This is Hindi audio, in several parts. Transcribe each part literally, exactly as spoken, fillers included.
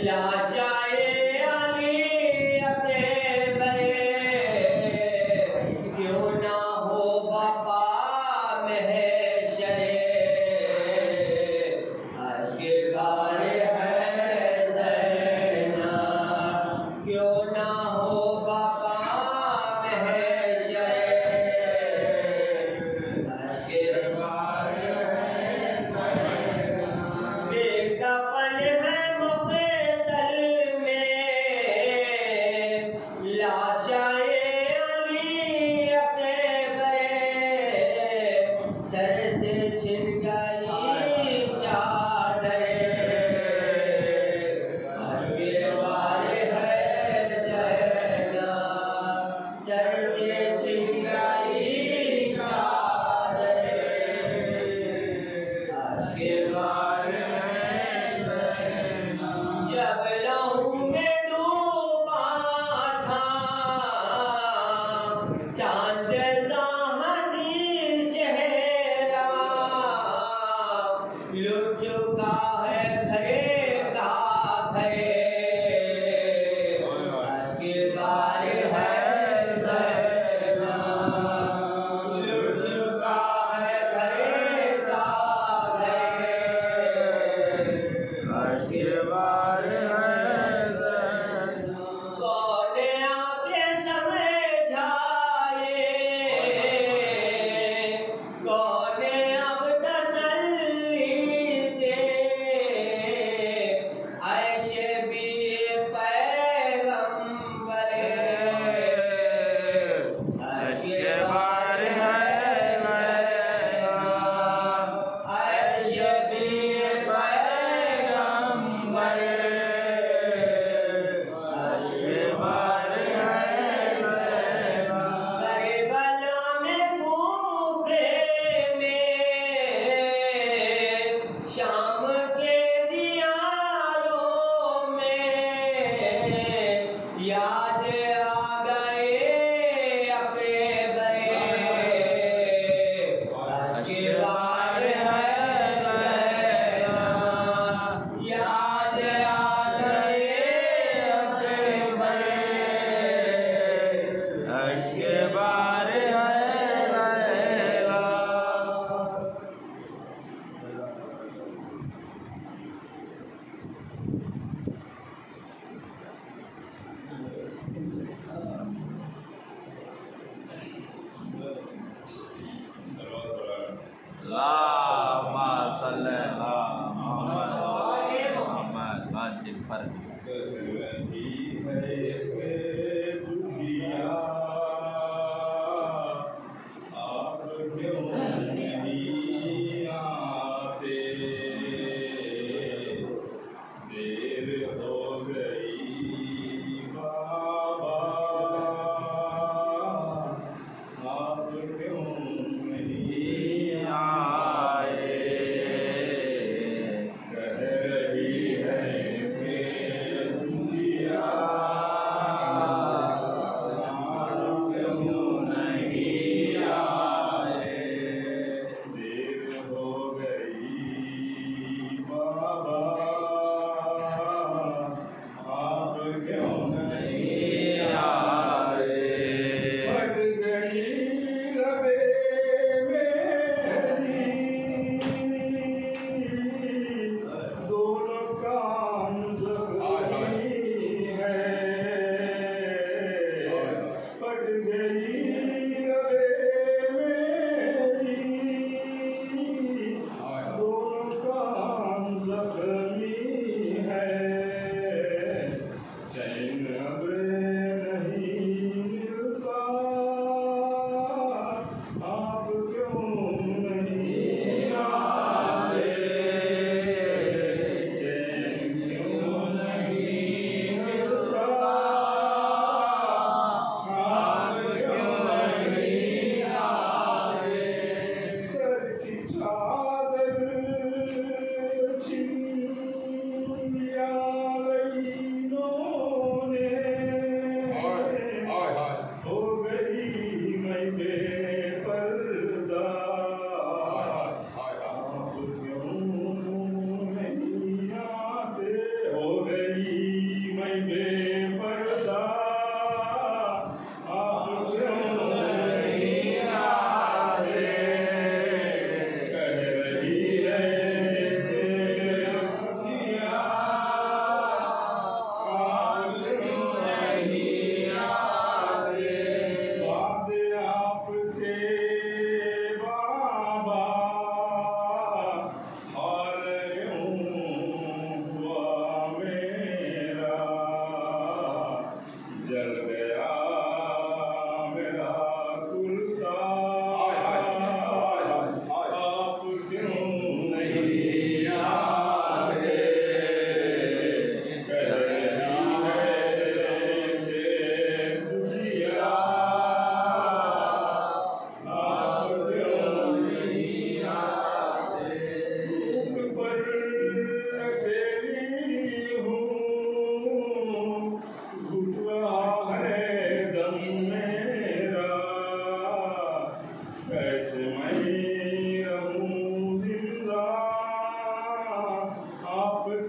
कह रही है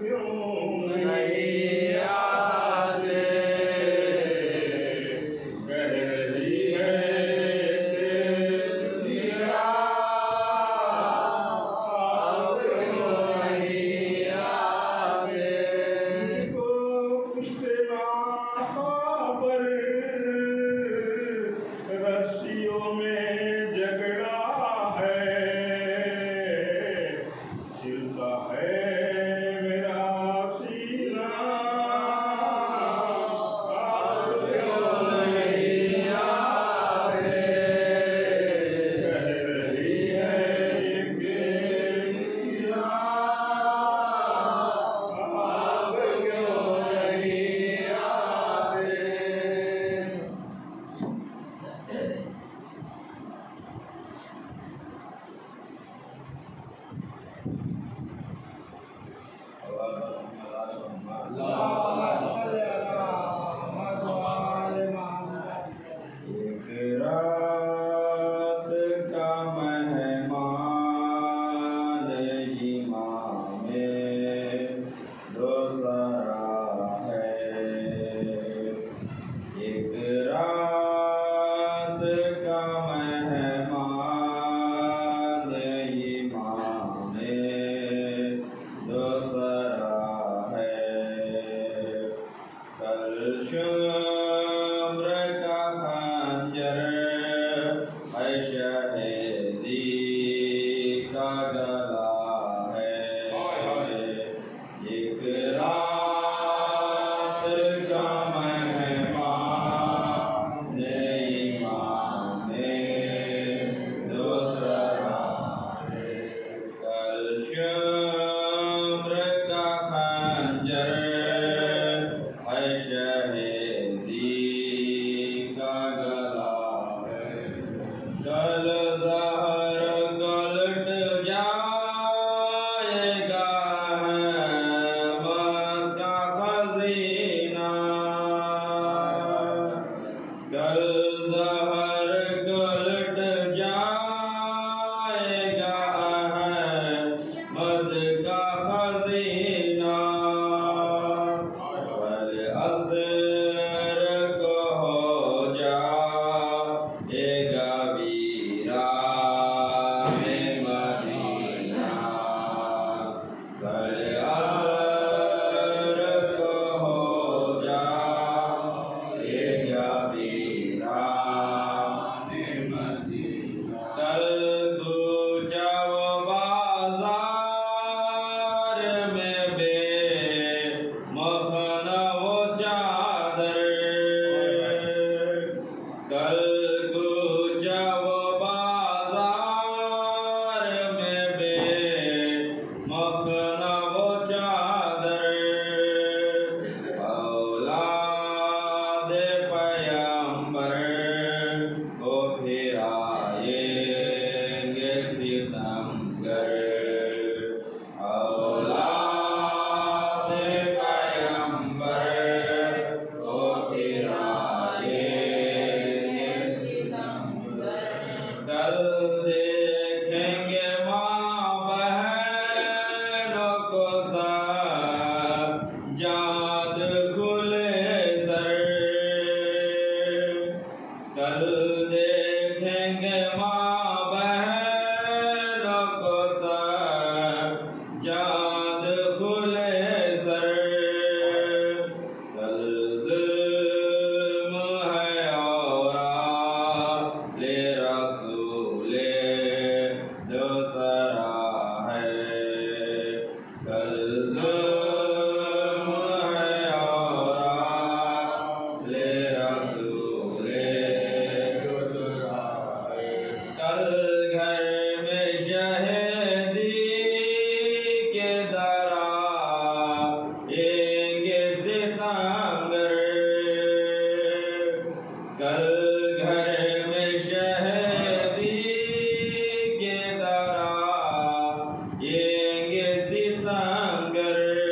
ये सितंगर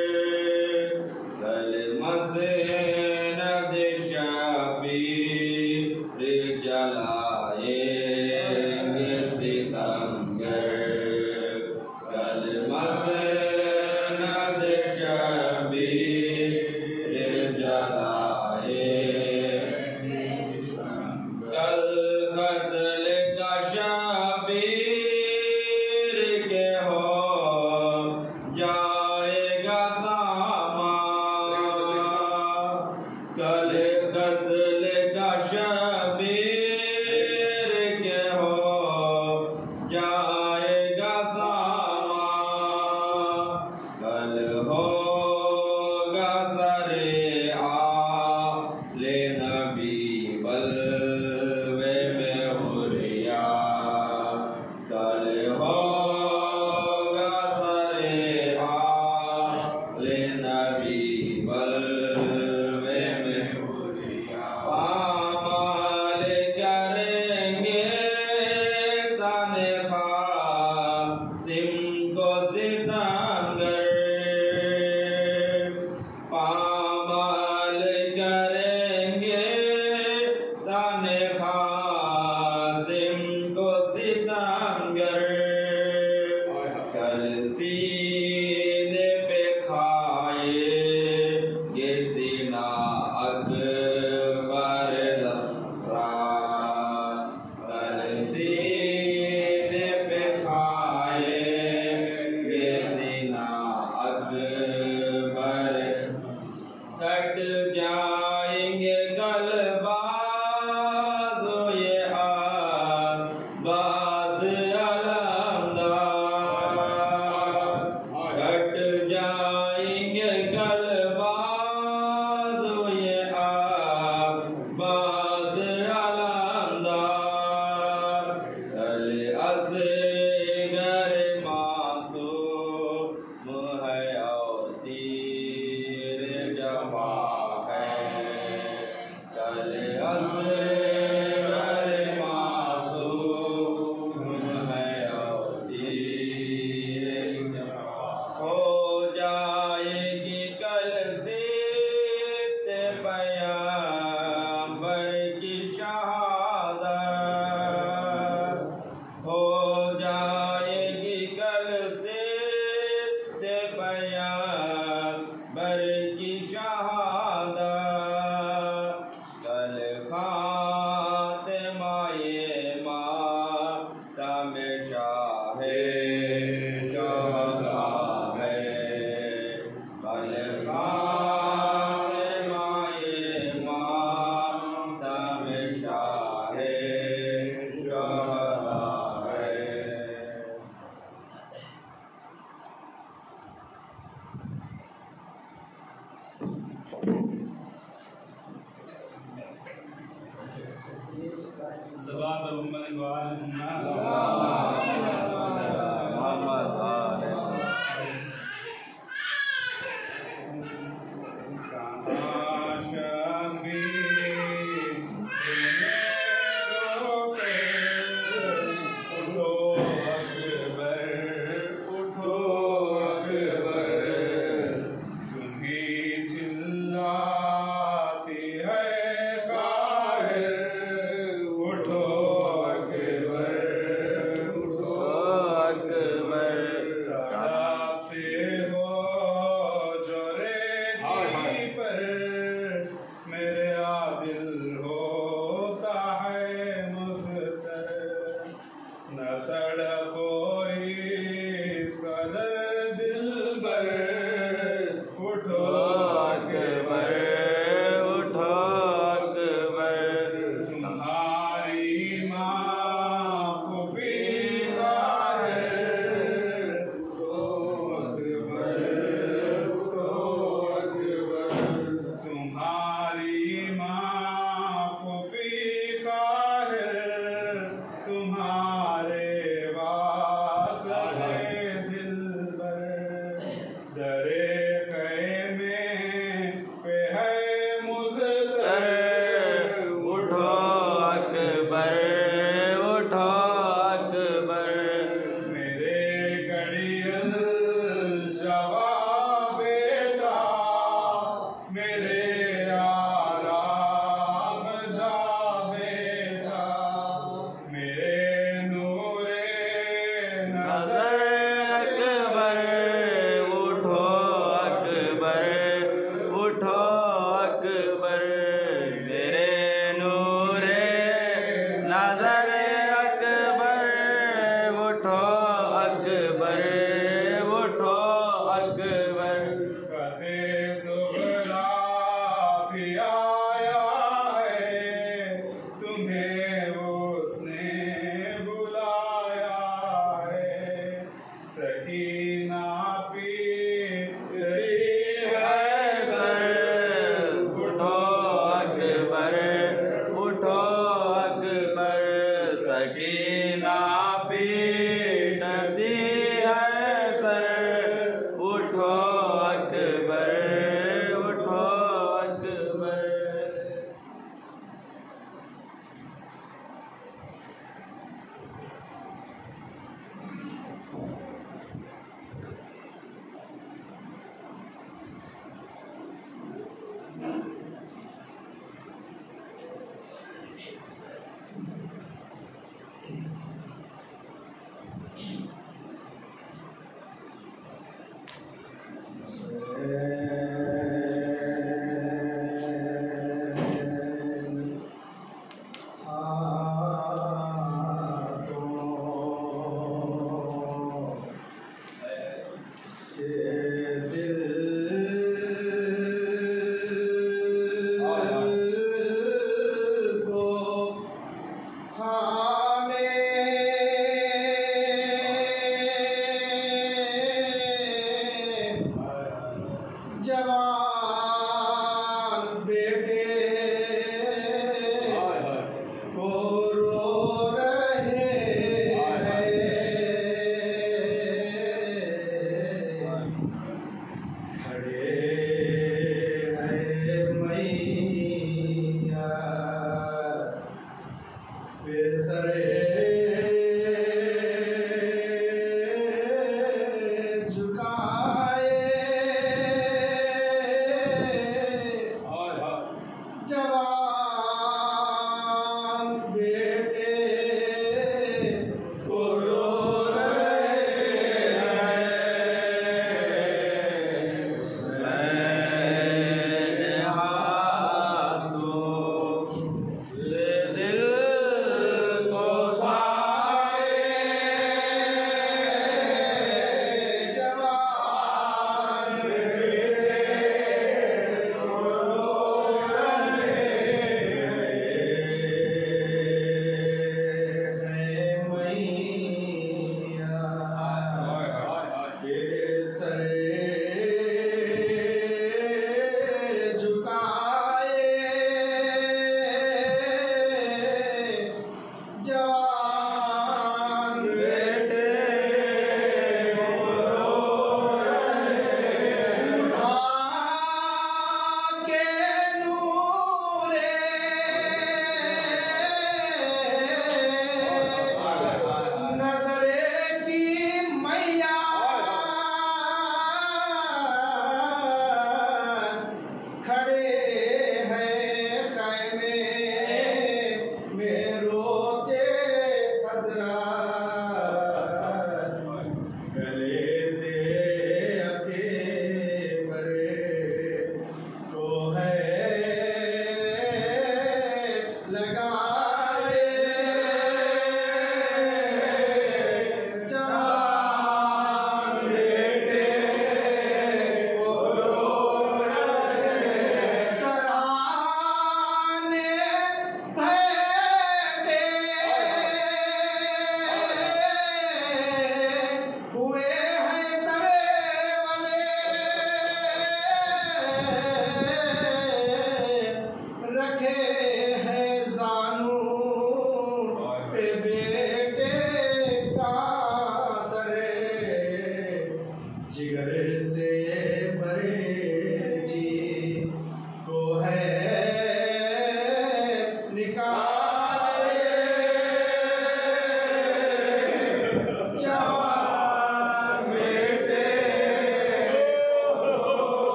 झुकाए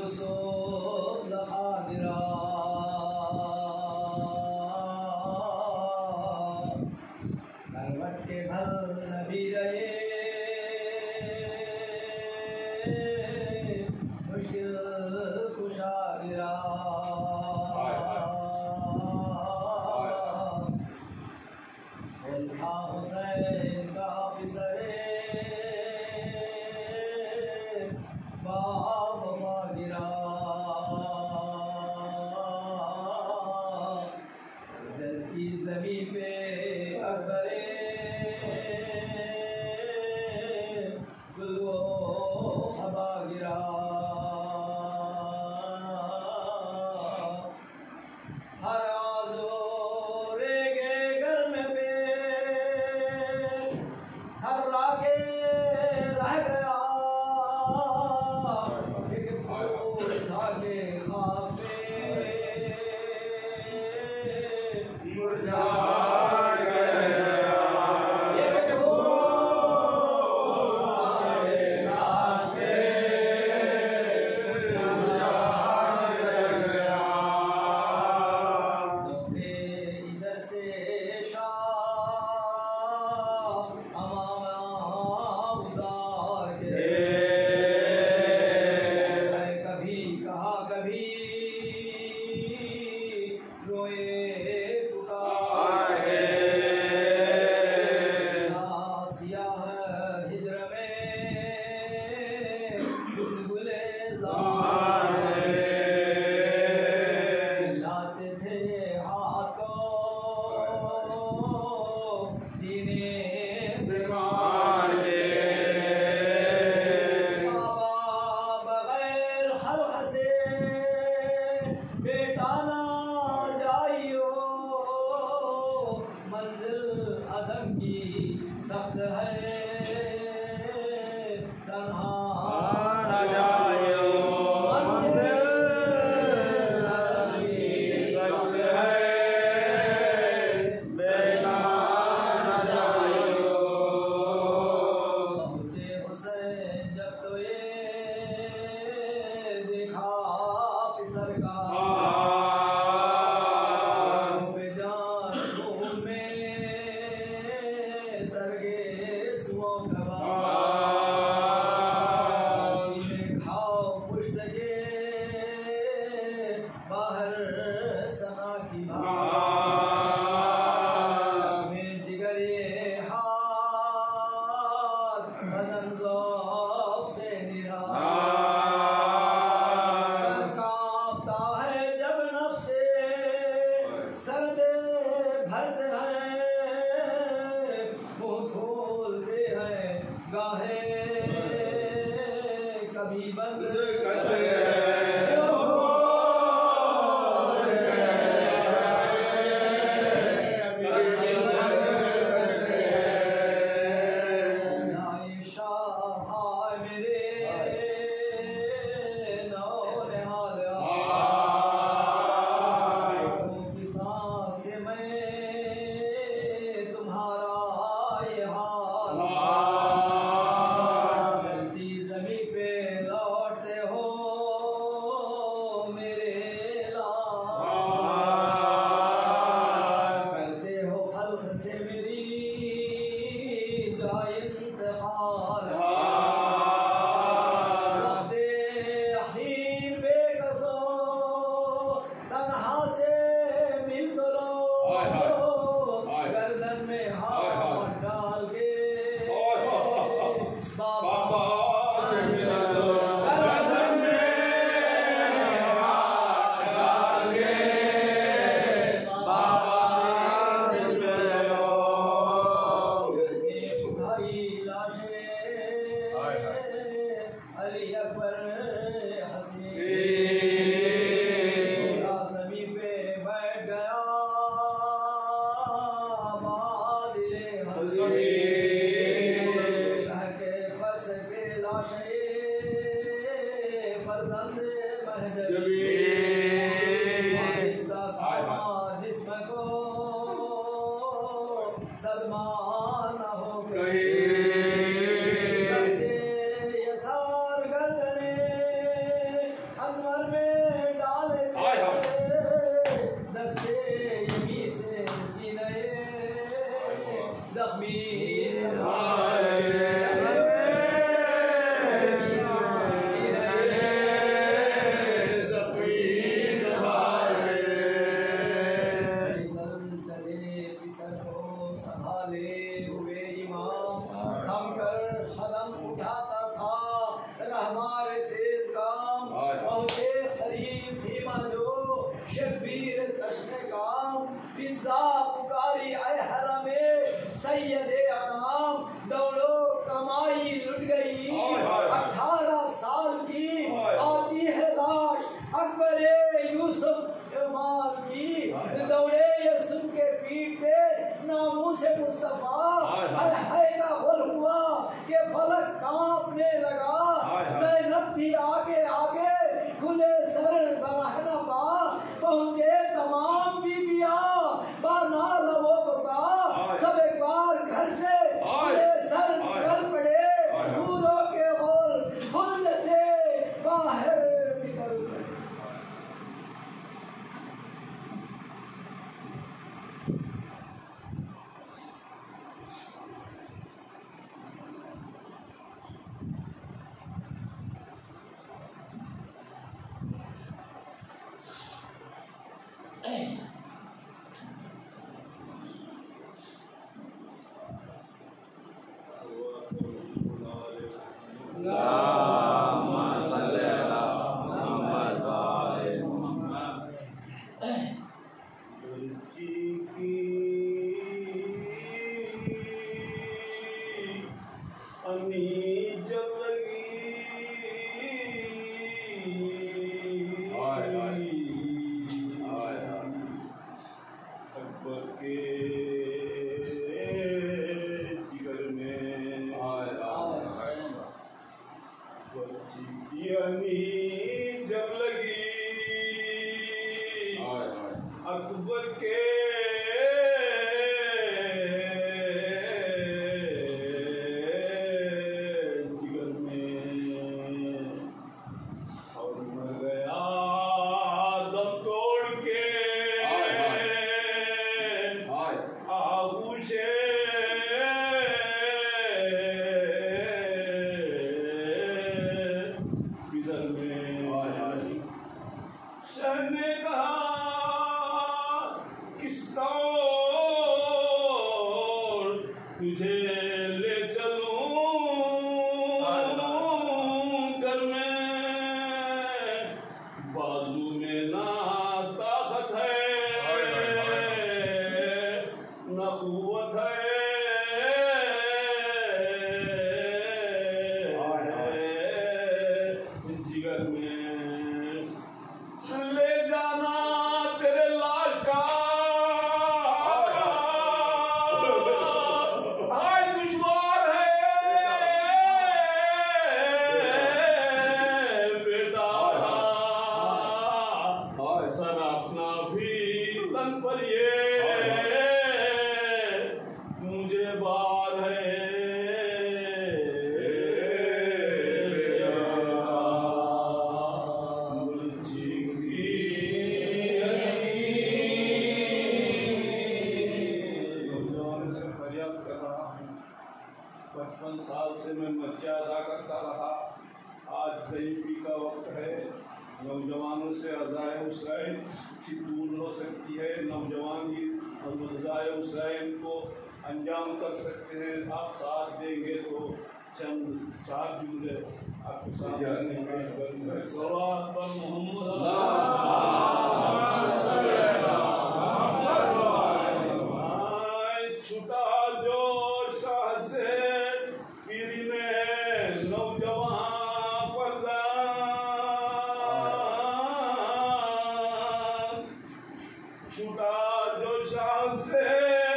यूसुफ लखादिरा करवट के भल नबी रहे मुश्किल कुशादिरा था हुसैन का पिसरे बाबा गिरा जलती ज़मीं पे अकबरे गुलो हवा गिरा हर आज़ोरे के घर में पे हर लागे रह गया एक फूल था के ख़्वाब में मुरझा अदम की सख्त है तन्हा न जायो मंजिल अदम की सख्त है बेटा न जायो पहुँचे हुसैन जब तो ये देखा पिसर का कभी बंद सलमान हो गए यसार गर्दने जब लगी अकबर के जिगर में और मर गया दम तोड़ के आगूशे ने कहा किस तौर तुझे ले चलूं घर में बाजू में ना ताकत है ना कुव्वत है जिगर में ले जाना तेरे लाश का आज दुश्वार है बेटा सर अपना भी तन पर ये मुझे बार है पचपन साल से मैं मर्चिया अदा करता रहा। आज ज़ईफ़ी का वक्त है। नौजवानों से अज़ाए हुसैन दूर हो सकती है। नौजवान ही अज़ाए हुसैन को अंजाम कर सकते हैं। आप साथ देंगे तो चंद चार जुमले आपके सामने पेश करूँगा। सलात पर मोहम्मद छुटा जो शाह से पीरी में नौजवान फरज़ान छुटा जो शाह से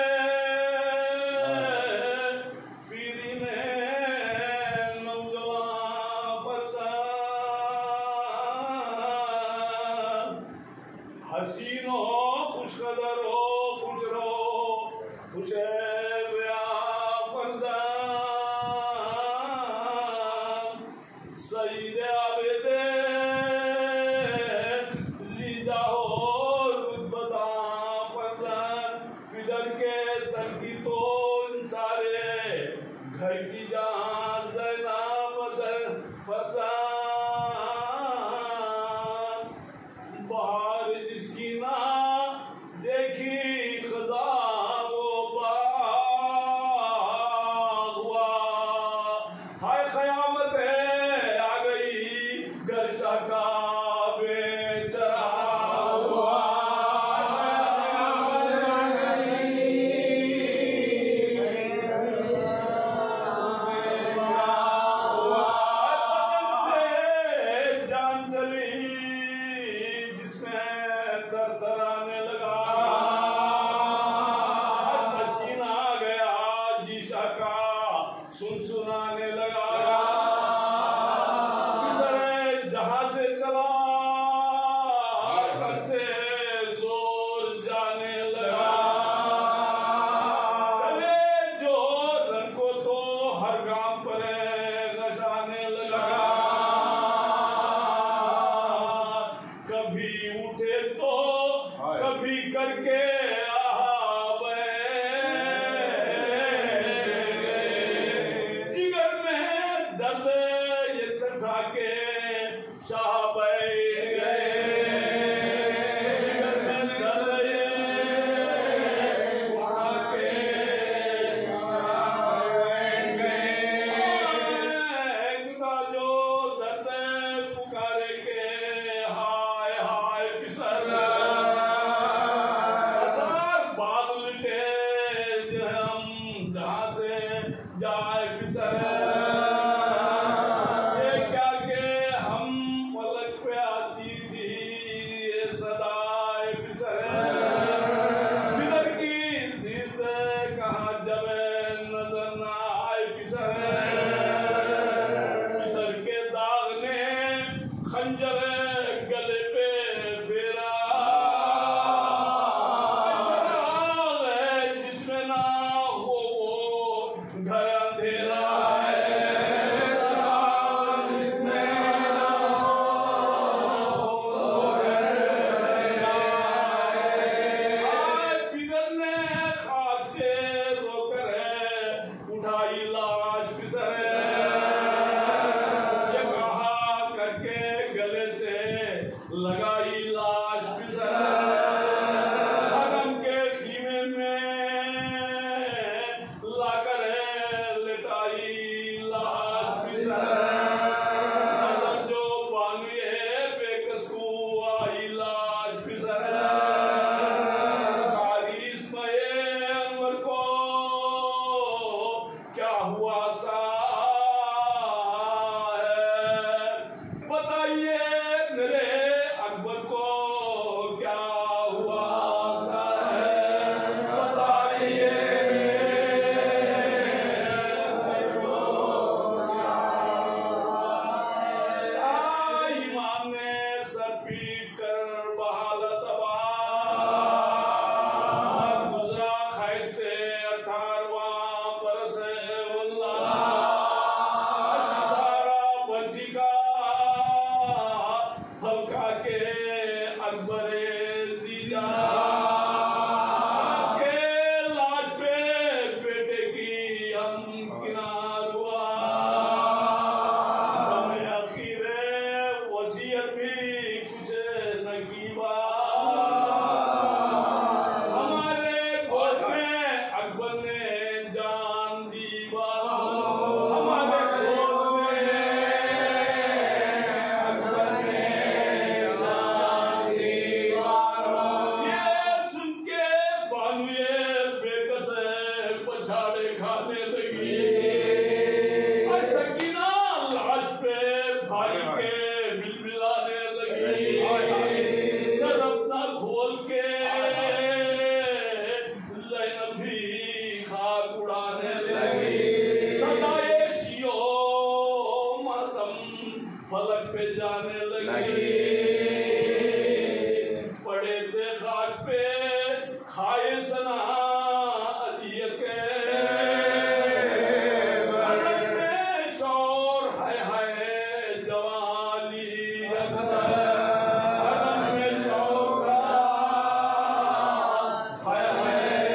पीरी में नौजवान फरज़ान हसीन हो खुशकदर हो खुश रहो खुश सईद आबेदे जीजा हो रुतबता फरज़ान फिदर के तनकी तो सारे घर की जहाँ ज़ैनब फरज़ान बहार जिसकी ना देखी खज़ा वो बाग हुआ हाय क़यामत है का बेचरा हुआ फलका के अकबर जीजा के लाज पे बेटे की हम किनार हुआ, हमें आखिर वसीयत भी कुछ न की हमारे गोद में अकबर ने जान दी हमारे गोद में अकबर ने जान दी ये सुन के बानू ये बेकस पछाड़े खाने लगी, सकीना लाज पे भाई के बिलबिलाने लगी, सर अपना खोल के ज़ैनब भी खाक उड़ाने लगी, सदाए शियो मातम फलक पे जाने लगी, पड़े थे खाक पे खाए सना अदिय के रंग में शौर है है जवानी अकबर, रंग में शौर का है है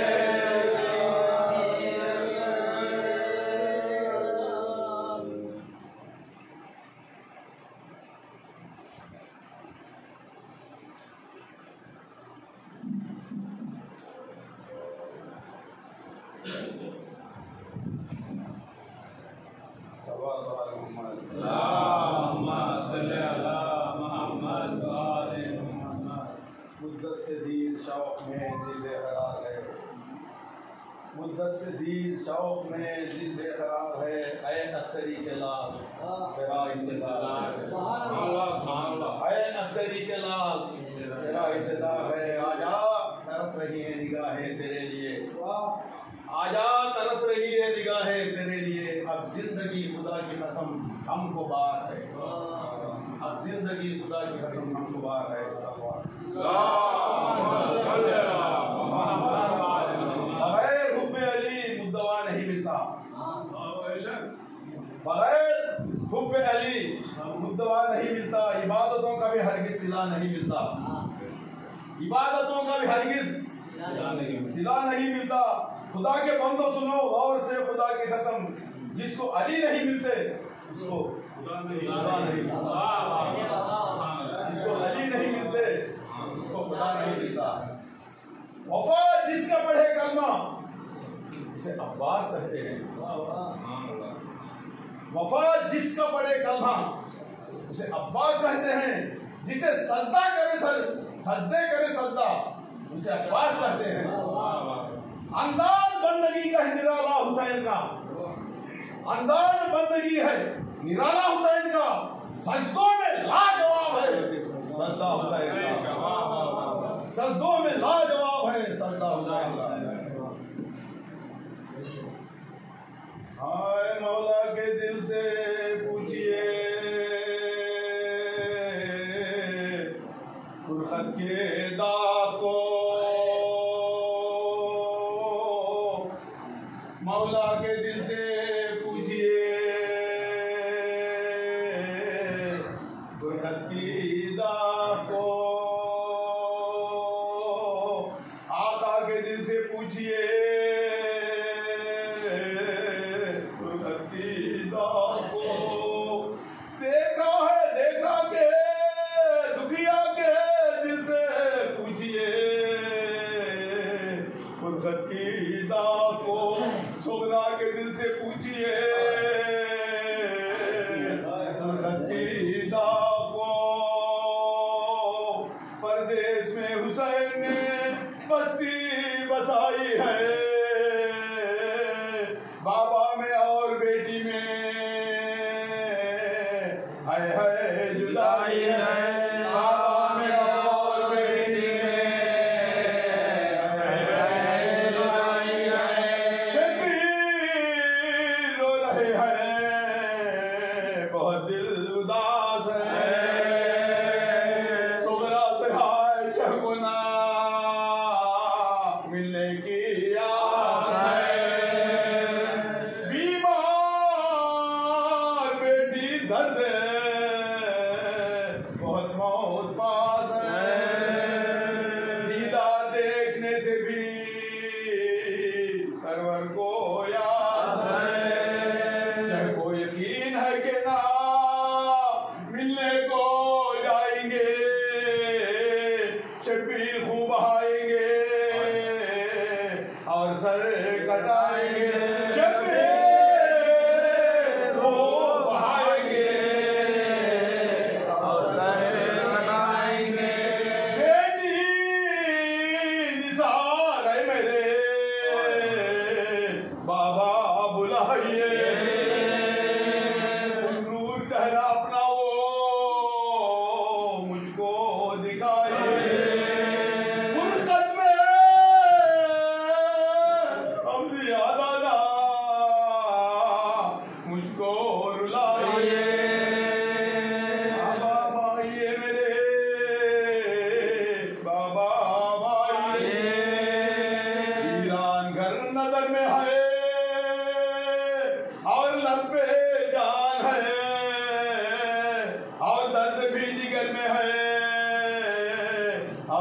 मुद्दत से दीद शौक में दिल बेकरार है, मुद्दत से दीद शौक में दिल बेकरार है, ऐ अस्करी के लाल तेरा इंतजार है, ऐ अस्करी के लाल तेरा इंतजार है, आजा तरस रही है निगाहें तेरे लिए, आजा तरस रही है निगाहें तेरे लिए, अब जिंदगी खुदा की कसम हमको बार है, अब जिंदगी खुदा की कसम हमको बार है, बगैर हुब्बे अली मुद्दवा नहीं मिलता, बगैर हुब्बे अली मुद्दवा नहीं मिलता, इबादतों का भी हरगिज सिला नहीं मिलता, इबादतों का भी हरगिज सिला नहीं मिलता। खुदा के बंदो सुनो गौर से खुदा की कसम, जिसको अली नहीं मिलते उसको खुदा नहीं मिलता, जिसको अली नहीं मिलते उसको खुदा नहीं मिलता। वफा जिसका पढ़े कलमा उसे अब्बास कहते हैं, वफा जिसका पढ़े कलमा उसे अब्बास कहते हैं, जिसे सजदा करे सज, सजदे करे सजदा उसे अब्बास कहते हैं। अंदाज बंदगी का है निराला हुसैन का, अंदाज बंदगी है निराला हुसैन का, सजदों में लाजवाब है सजदा हुसैन का, सजदों में लाजवाब है सजदा हुसैन का। हाय मौला के दिल से पूछिए फुरखत के दाग को, मौला के दिल से पूछिए फुरखत की दाग को, आका के दिल से पूछिए फुरखत की दाग को। देखा है देखा के दुखिया के दिल से पूछिए फुरखत की दाग को, सोगरा के दिल से पूछिए फुरखत की दाग को। परदेश में हुसैन ने बस्ती बसाई है, बाबा में और बेटी में हाय हाय जुदाई है, बाबा में और बेटी में हाय हाय जुदाई है। शबीर रो रहे हैं बहुत दिल उदास है, सोगरा से हाय शकुना मिलने की आस है। बीमार बेटी दर्द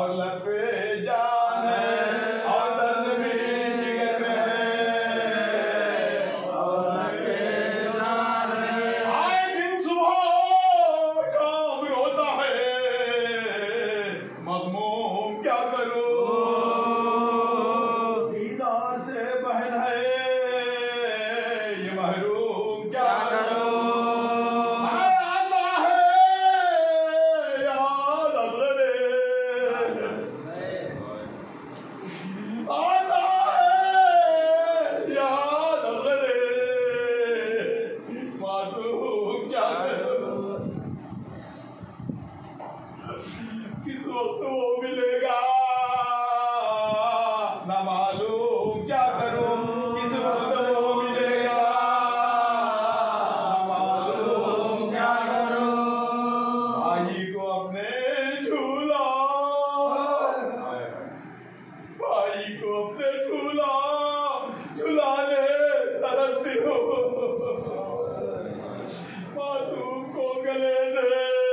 और लब पे जान है और दर्द भी जिगर में है और लब पे जान है। आए दिन सुबह शाम रोता है मगमूम क्या करो दीदार से बहन है ये महरूम क्या करो। आता है याद अगले आता है याद अगले मासूम क्या करो। किस वक्त वो मिलेगा ना मालूम क्या करूं। किस वक्त वो मिलेगा ना मालूम क्या करूं। भाई को अपने झूला भाई को अपने झूला झूलाने तरसती हूँ मासूम को गले से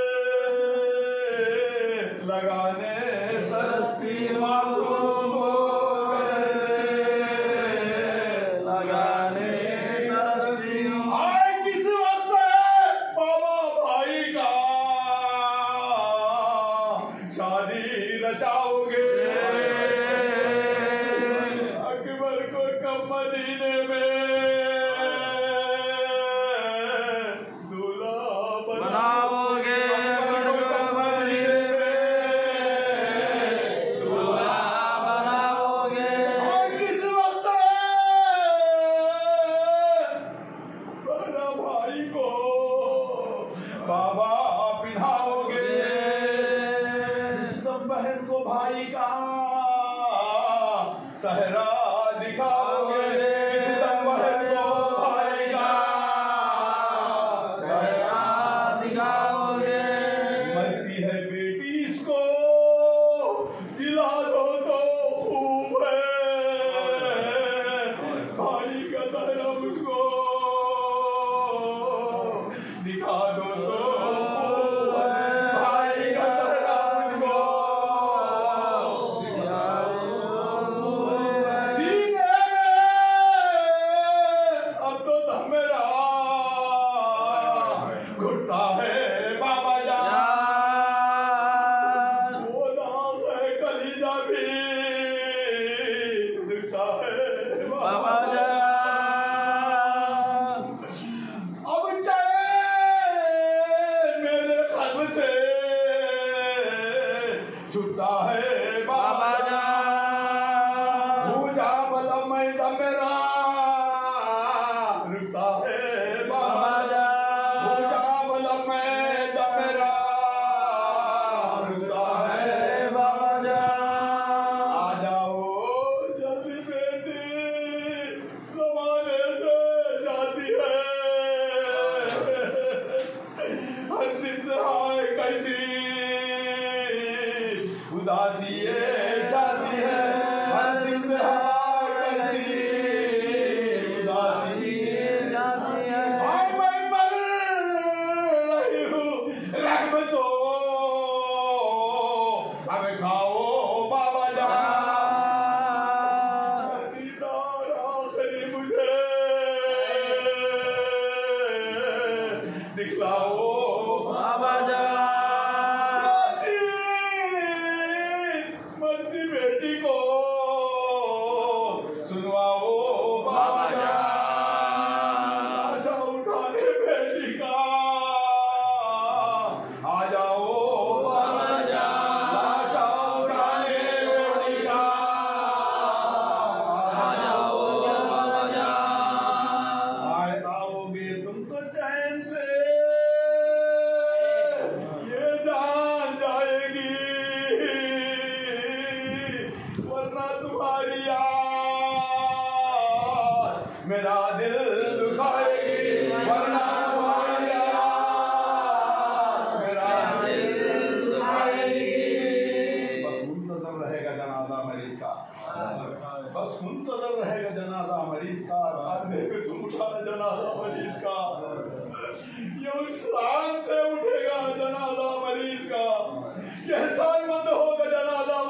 लगाने तरसती मासूम को गले लगाने तरसती। आए किस वक्त बाबा भाई का शादी रचाओगे अकबर को कब मदीने में दूल्हा बनाओगे। अकबर को कब मदीने में दूल्हा बनाओगे। और किस वक्त सारा भाई को बाबा पिन्हाओगे। तब बहन को भाई का सहरा दिखाओगे। तब बहन को भाई का सहरा दिखाओगे। मरती है बेटी इसको दिला दो तो खूब है भाई का सहरा मुझको दिखा दो तो खूब है भाई का सहरा मुझको दिखा दो खूब है। सीने में अब तो दम मेरा घुटता है बाबा जान। वो दाग है कलीजा भी दिखता है बाबा जान। अब चैन मेरे कल्ब से छूटता है बाबा जान। भूजा बलम में दम मेरा रुकता है बाबा जान। भूजा बलम में दम मेरा रुकता है बाबा जान। आ जाओ जल्दी बेटी जमाने से जाती है हर सिंधराय कैसी उदासी ये जाती है। हर सिंधराय कैसी उदासी ये जाती है। आए मैं मर रही हूँ रहमतो अब खाओ बाबा जान। दीदार आखिरी मुझे दिखलाओ बाबा जान। मरती बेटी को सुनवाओ बाबा जान। आशा उठाने बेटी का आ जाओ बाबा जान। आशा उठाने बेटी का आ जाओ बाबा जान। आए आओगे तुम तो चैन से ये जान जाएगी वरना तुम्हारी याद मेरा दिल दुखाएगी। वरना तुम्हारी याद मेरा दिल दुखाएगी। बस मुंतजर रहेगा जनाजा मरीज का बस मुंतजर रहेगा जनाजा मरीज का। कांधे पे तुम उठाना जनाजा मरीज का। ये शान से उठेगा जनाजा मरीज का। ये एहसानमंद होगा जनाजा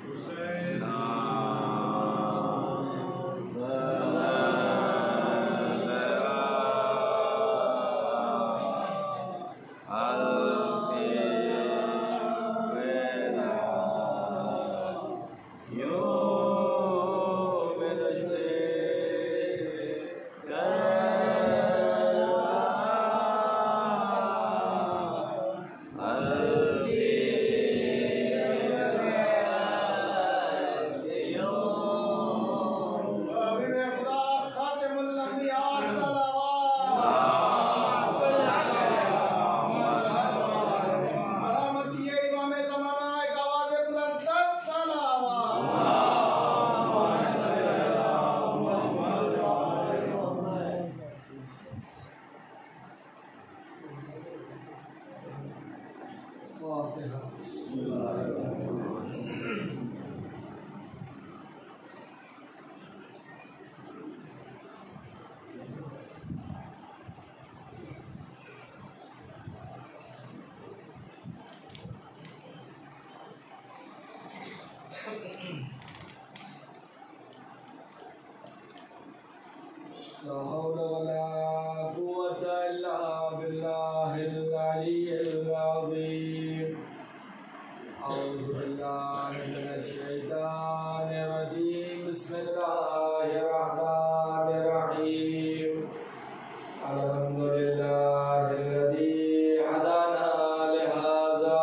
لا حول ولا قوة إلا بالله العلي العظيم. أعوذ بالله من الشيطان الرجيم. بسم الله الرحمن الرحيم. الحمد لله الذي هدانا لهذا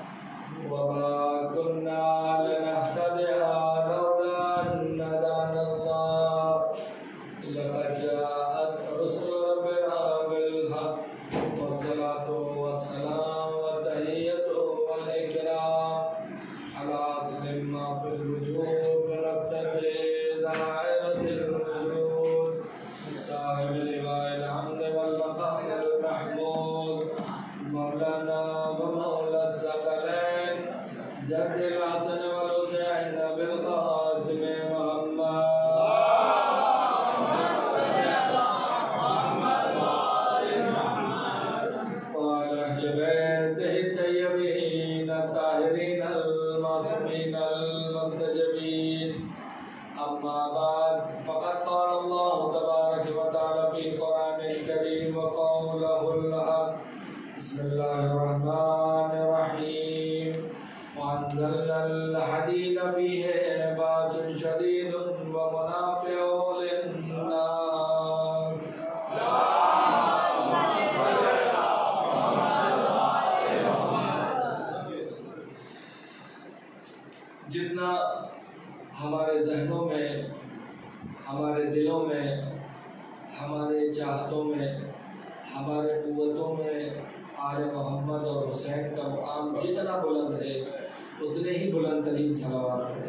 وما كنا لنهتدي لولا أن هدانا الله. لقد جاءت رسل ربنا بالحق والصلاة والسلام والتحية والإكرام على أصل ما في الوجود ربة دائرة الوجود صاحب لواء الحمد والمقام المحمود مولانا ومولى الثقلين جد الحسن والحسين بالقاسم محمد أما بعد فقد قال الله تبارك وتعالى في القرآن الكريم وقوله الحق. بسم الله الرحمن الرحيم. وأنزلنا الحديد فيه بأس شديد ومنافع للناس. जितना हमारे जहनों में, हमारे दिलों में, हमारे चाहतों में, हमारे कुव्वतों में आले मोहम्मद और हुसैन का मुकाम जितना बुलंद है उतने ही बुलंद तरीन सलावत है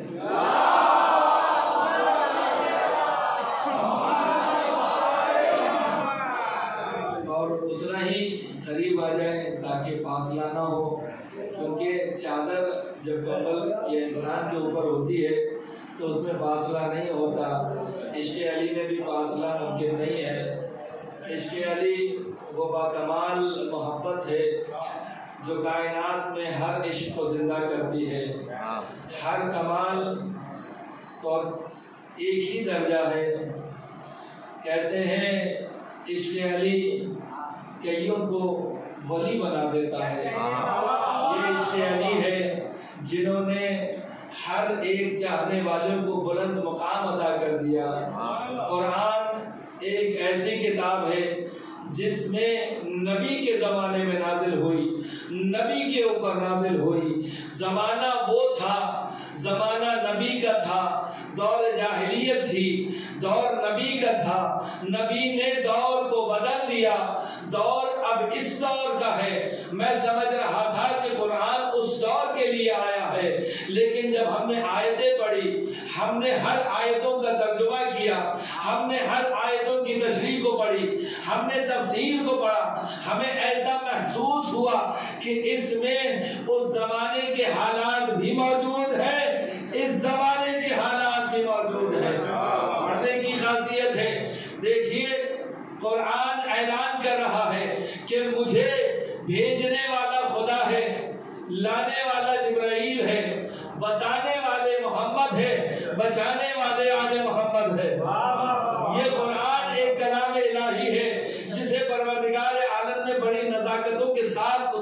और उतना ही करीब आ जाए ताकि फासला ना हो, क्योंकि चादर जब कम्बल या इंसान के ऊपर होती है तो उसमें फासला नहीं होता। इश्क़ अली में भी फासला मुमकिन नहीं है। इश्क़ अली वो बाकमाल मोहब्बत है जो कायनात में हर इश्क को ज़िंदा करती है। हर कमाल और एक ही दर्जा है। कहते हैं इश्क़ अली कईयों को वली बना देता है। ये इश्क़ अली है जिन्होंने हर एक चाहने वाले को बुलंद मुकाम अदा कर दिया। कुरान एक ऐसी किताब है जिसमें नबी के ज़माने में नाजिल हुई, नबी के ऊपर नाजिल हुई। ज़माना वो था, ज़माना नबी का था, दौर जाहिलियत थी, दौर नबी का था। नबी ने दौर को बदल दिया, दौर अब इस दौर का है। मैं समझ रहा था कि कुरान उस दौर के लिए आया है, लेकिन जब हमने आयतें पढ़ी, हमने हर आयतों का तर्जुमा किया, हमने हर आयतों की तशरीह को पढ़ी, हमने तफसीर को पढ़ा, हमें ऐसा महसूस हुआ कि इसमें उस जमाने के हालात भी मौजूद है, इस जमाने के हालात भी मौजूद है। पढ़ने की खासियत है। देखिए कुरान ऐलान कर रहा है कि मुझे भेजने वाला खुदा है, लाने वाला जिब्राइल है, बताने वाले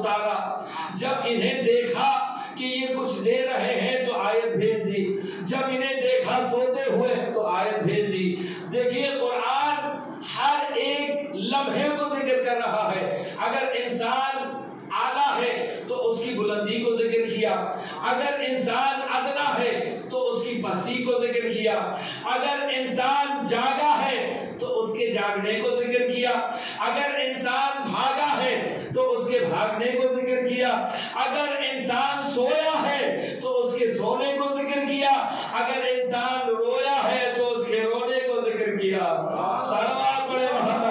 उतारा। जब इन्हें देखा कि ये कुछ दे रहे हैं तो आयत भेज दी, जब इन्हें देखा सोते हुए तो आयत भेज दी। देखिए कुरान हर एक लम्हे को जिक्र कर रहा है। अगर इंसान आला है तो उसकी बुलंदी को जिक्र किया, अगर इंसान अदना है तो उसकी पस्ती को जिक्र किया, अगर इंसान जागा है तो उसके जागने को जिक्र किया, अगर इंसान भागा है तो उसके भागने को जिक्र किया, अगर इंसान सोया है तो उसके सोने को जिक्र किया, अगर इंसान रोया है तो उसके रोने को जिक्र किया। सलावत पढ़े मोहम्मद।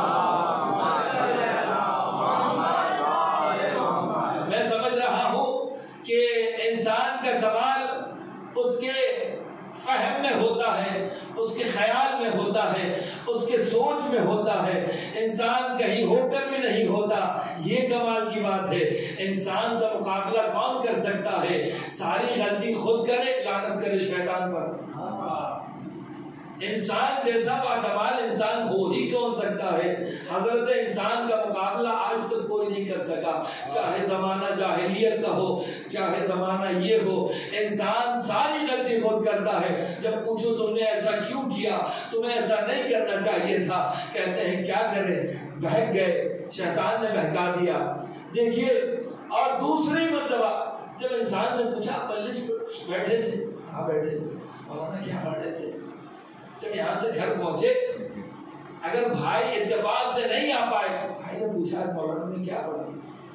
मैं समझ रहा हूं कि इंसान का कमाल उसके फहम में होता है, उसके ख्याल में होता है, उसके सोच में होता है। इंसान कहीं होकर भी नहीं होता, ये कमाल की बात है। इंसान से मुकाबला कौन कर सकता है? सारी गलती खुद करे, लानत करे शैतान पर। इंसान जैसा बाकमाल इंसान हो ही कौन सकता है? हजरत इंसान का मुकाबला आज तक कोई नहीं कर सका, चाहे जमाना जाहिलियत का हो, चाहे जमाना ये हो। इंसान सारी गलती खुद करता है। जब पूछो तुमने ऐसा क्यों किया, तुम्हें ऐसा नहीं करना चाहिए था, कहते हैं क्या करें, बहक गए, शैतान ने बहका दिया। देखिए, और दूसरी मर्तबा जब इंसान से पूछा, मजलिस पर बैठे थे, हाँ बैठे थे, मौलाना क्या पढ़ रहे थे? जब यहाँ से घर पहुंचे, अगर भाई इत्तेफाक से नहीं आ पाए, भाई ने पूछा मौलाना ने क्या पढ़ा?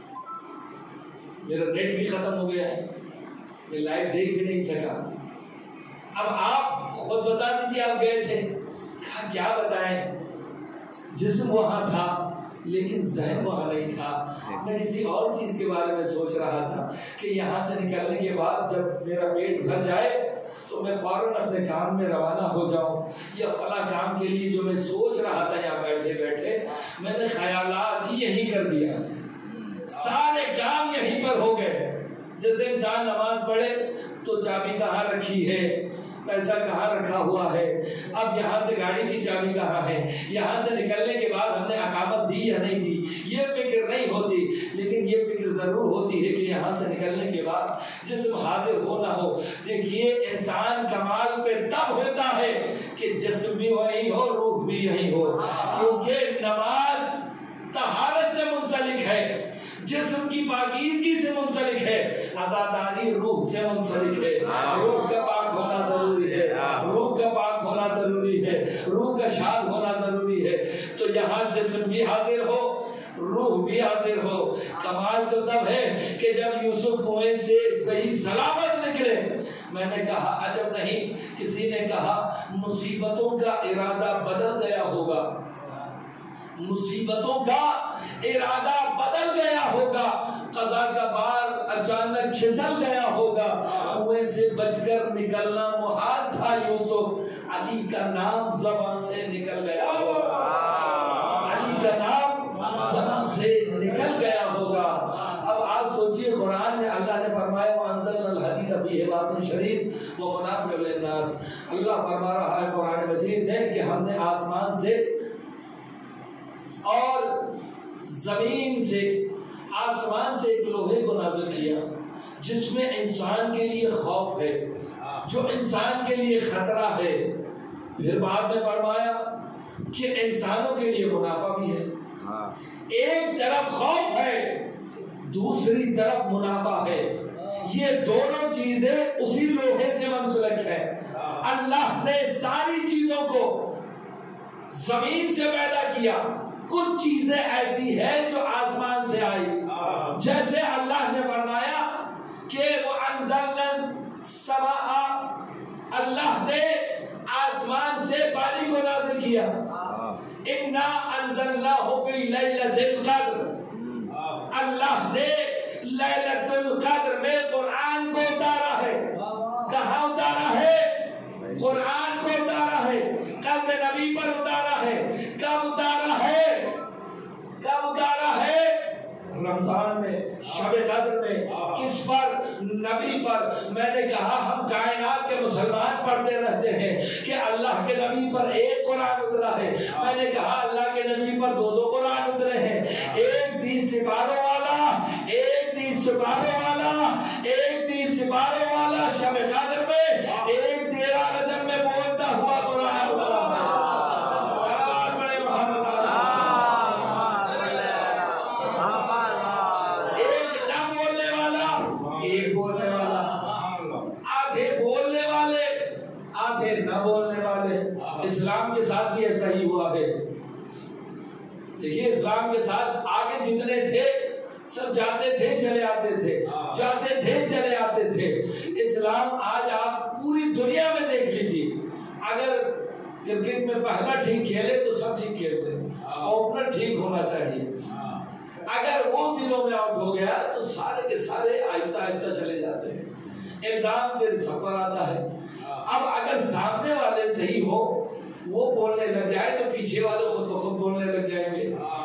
मेरा नेट भी खत्म हो गया है, मैं लाइव देख भी नहीं सका। अब आप खुद बता दीजिए, आप गए थे, कहा क्या बताएं, जिस्म वहां था लेकिन ज़हन वहां नहीं था। मैं किसी और चीज के बारे में सोच रहा था कि यहाँ से निकलने के बाद जब मेरा पेट भर जाए तो मैं फौरन अपने काम में रवाना हो जाऊं, या फला काम के लिए जो मैं सोच रहा था यहाँ बैठे बैठे, मैंने ख्यालात ही यही कर दिया, सारे काम यहीं पर हो गए। जैसे इंसान नमाज पढ़े तो चाबी कहाँ रखी है, पैसा कहाँ रखा हुआ है, अब यहाँ से गाड़ी की चाबी कहाँ है, यहाँ से निकलने के बाद हमने अकामत दी या नहीं दी, ये फिक्र नहीं होती। लेकिन ये फिक्र जरूर होती है कि यहाँ से निकलने के बाद जिस्म हाजिर हो ना हो। देखिए, इंसान कमाल पे तब होता है कि जिस्म भी वही हो, रूह भी यही हो, क्योंकि नमाज तहारत से मुंसलिक है, जिस्म की पाकीज़गी से मुंसलिक है, आजादारी रूह से मुंसलिक है। रूह का पाक होना जरूरी है, रूह का पाक होना जरूरी है, रूह का शाद होना जरूरी है। तो यहाँ जिस्म भी हाजिर हो, रूह भी हाजिर हो। कमाल तो तब है कि जब यूसुफ कुएं से सही सलामत निकले। मैंने कहा अजब नहीं, किसी ने कहा मुसीबतों का इरादा बदल गया होगा, मुसीबतों का इरादा बदल गया होगा, कज़ा का बार अचानक खिसल गया होगा, कुएं से बचकर निकलना मुहाल था यूसुफ, अली का नाम ज़बान से निकल गया होगा, अली का नाम ज़बान से निकल गया होगा। अब आप सोचिए, कुरान में अल्लाह ने फरमाया वअंज़लनल हदीद फीहि बाअसन शदीद व मनाफ़िउ लिन्नास। अल्लाह फरमा रहा है कुरान मजीद में कि हमने आसमान से और जमीन से, आसमान से एक लोहे को नाज़िल किया जिसमें इंसान के लिए खौफ है, जो इंसान के लिए खतरा है। फिर बाद में फरमाया कि इंसानों के लिए मुनाफा भी है। एक तरफ खौफ है, दूसरी तरफ मुनाफा है। ये दोनों चीजें उसी लोहे से मुंसलिक है। अल्लाह ने सारी चीजों को जमीन से पैदा किया, कुछ चीजें ऐसी है जो आसमान से आई। जैसे अल्लाह ने फरमाया कि वो अंज़लना समा, अल्लाह ने आसमान से पानी को नाज़िल किया। इन्ना अंज़लनाहु फी लैलतिल क़द्र, अल्लाह ने लैलतुल क़द्र में कुरान को उतारा है। कहाँ उतारा है? कुरान को उतारा है, कल्ब नबी पर उतारा है। कब उतारा है? कब उतारा है? रमजान में, शब कद्र में। किस पर? नबी पर। मैंने कहा हम कायनात के मुसलमान पढ़ते रहते हैं कि अल्लाह के नबी पर एक कुरान उतरा है। मैंने कहा अल्लाह के नबी पर दो दो कुरान उतरे हैं, एक तीस सिपारों वाला, सिपारों वाला, एक तीस सिपारों वाला शब कद्र में, एक तेरह रजब में बोलता हुआ कुरान बड़े मोहम्मद, एक न बोलने वाला, एक बोलने वाला, आधे बोलने वाले, आधे न बोलने वाले। इस्लाम के साथ भी ऐसा ही हुआ है। देखिए इस्लाम के साथ आगे जितने थे सब जाते थे चले आते थे, जाते थे चले आते थे। इस्लाम आज आप पूरी दुनिया में देख लीजिए, अगर क्रिकेट में पहला ठीक खेले तो सब ठीक खेलते हैं, ओपनर ठीक होना चाहिए। अगर वो जिलों में आउट हो गया तो सारे के सारे आहिस्ता आहिस्ता चले जाते हैं। एग्जाम फिर सब पर आता है। अब अगर सामने वाले सही हो, वो बोलने लग जाए तो पीछे वाले खुद ब खुद बोलने लग जाएंगे।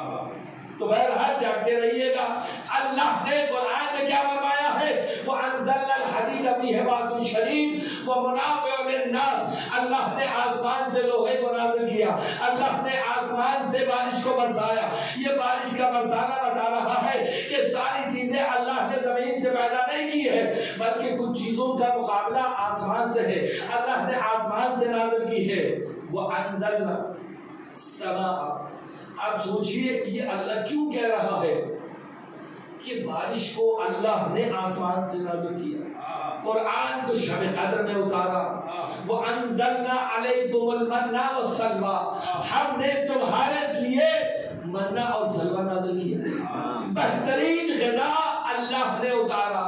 तो बहरहाल जागते रहिएगा। अल्लाह ने कुरान में क्या फरमाया है, वो अंज़लनल हदीद फीही बासुन शदीद व मुनाफ़िउ लिन्नास। अल्लाह ने आसमान से लोहे को नाज़िल किया, अल्लाह ने आसमान से बारिश को बरसाया। ये बारिश का बरसाना बता रहा है कि सारी चीजें अल्लाह ने जमीन से पैदा नहीं की है, बल्कि कुछ चीजों का मुकाबला आसमान से है, अल्लाह ने आसमान से नाज़िल की है। वो अंज़लना समा। अब सोचिए ये अल्लाह क्यों कह रहा है कि बारिश को अल्लाह ने आसमान से नाज़िल किया, कुरान को शब कद्र में उतारा। वो अंज़लना अलैकुमुल मन्ना वस्सलवा, हमने तुम्हारे लिए मन्ना और सलवा नाज़िल किया। बेहतरीन ग़िज़ा अल्लाह ने उतारा।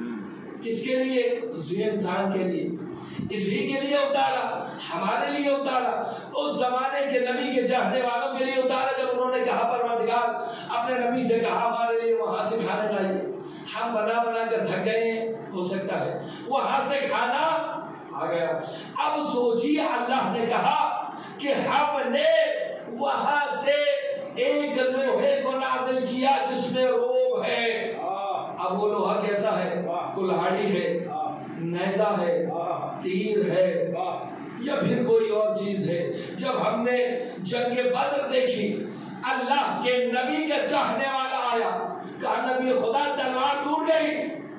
किसके लिए? दूसरे इंसान के लिए, इसी के लिए उतारा, हमारे लिए उतारा, उस जमाने के नबी के चाहने वालों के लिए उतारा। जब उन्होंने कहा परवरदिगार अपने नबी से कहा हमारे लिए वहां से खाने लाइए, हम बना बना कर थक गए हैं, हो सकता है वहां से खाना आ गया। अब सोचिए अल्लाह ने कहा कि हमने वहां से एक लोहे को नाज़िल किया जिसमें रोब है। अब वो लोहा कैसा है? कुल्हाड़ी है, नेज़ा है, तीर है, या फिर कोई और चीज है। जब हमने जंगे बद्र देखी, अल्लाह के नबी का चाहने वाला आया, कहा नबी खुदा तलवार टूट गई।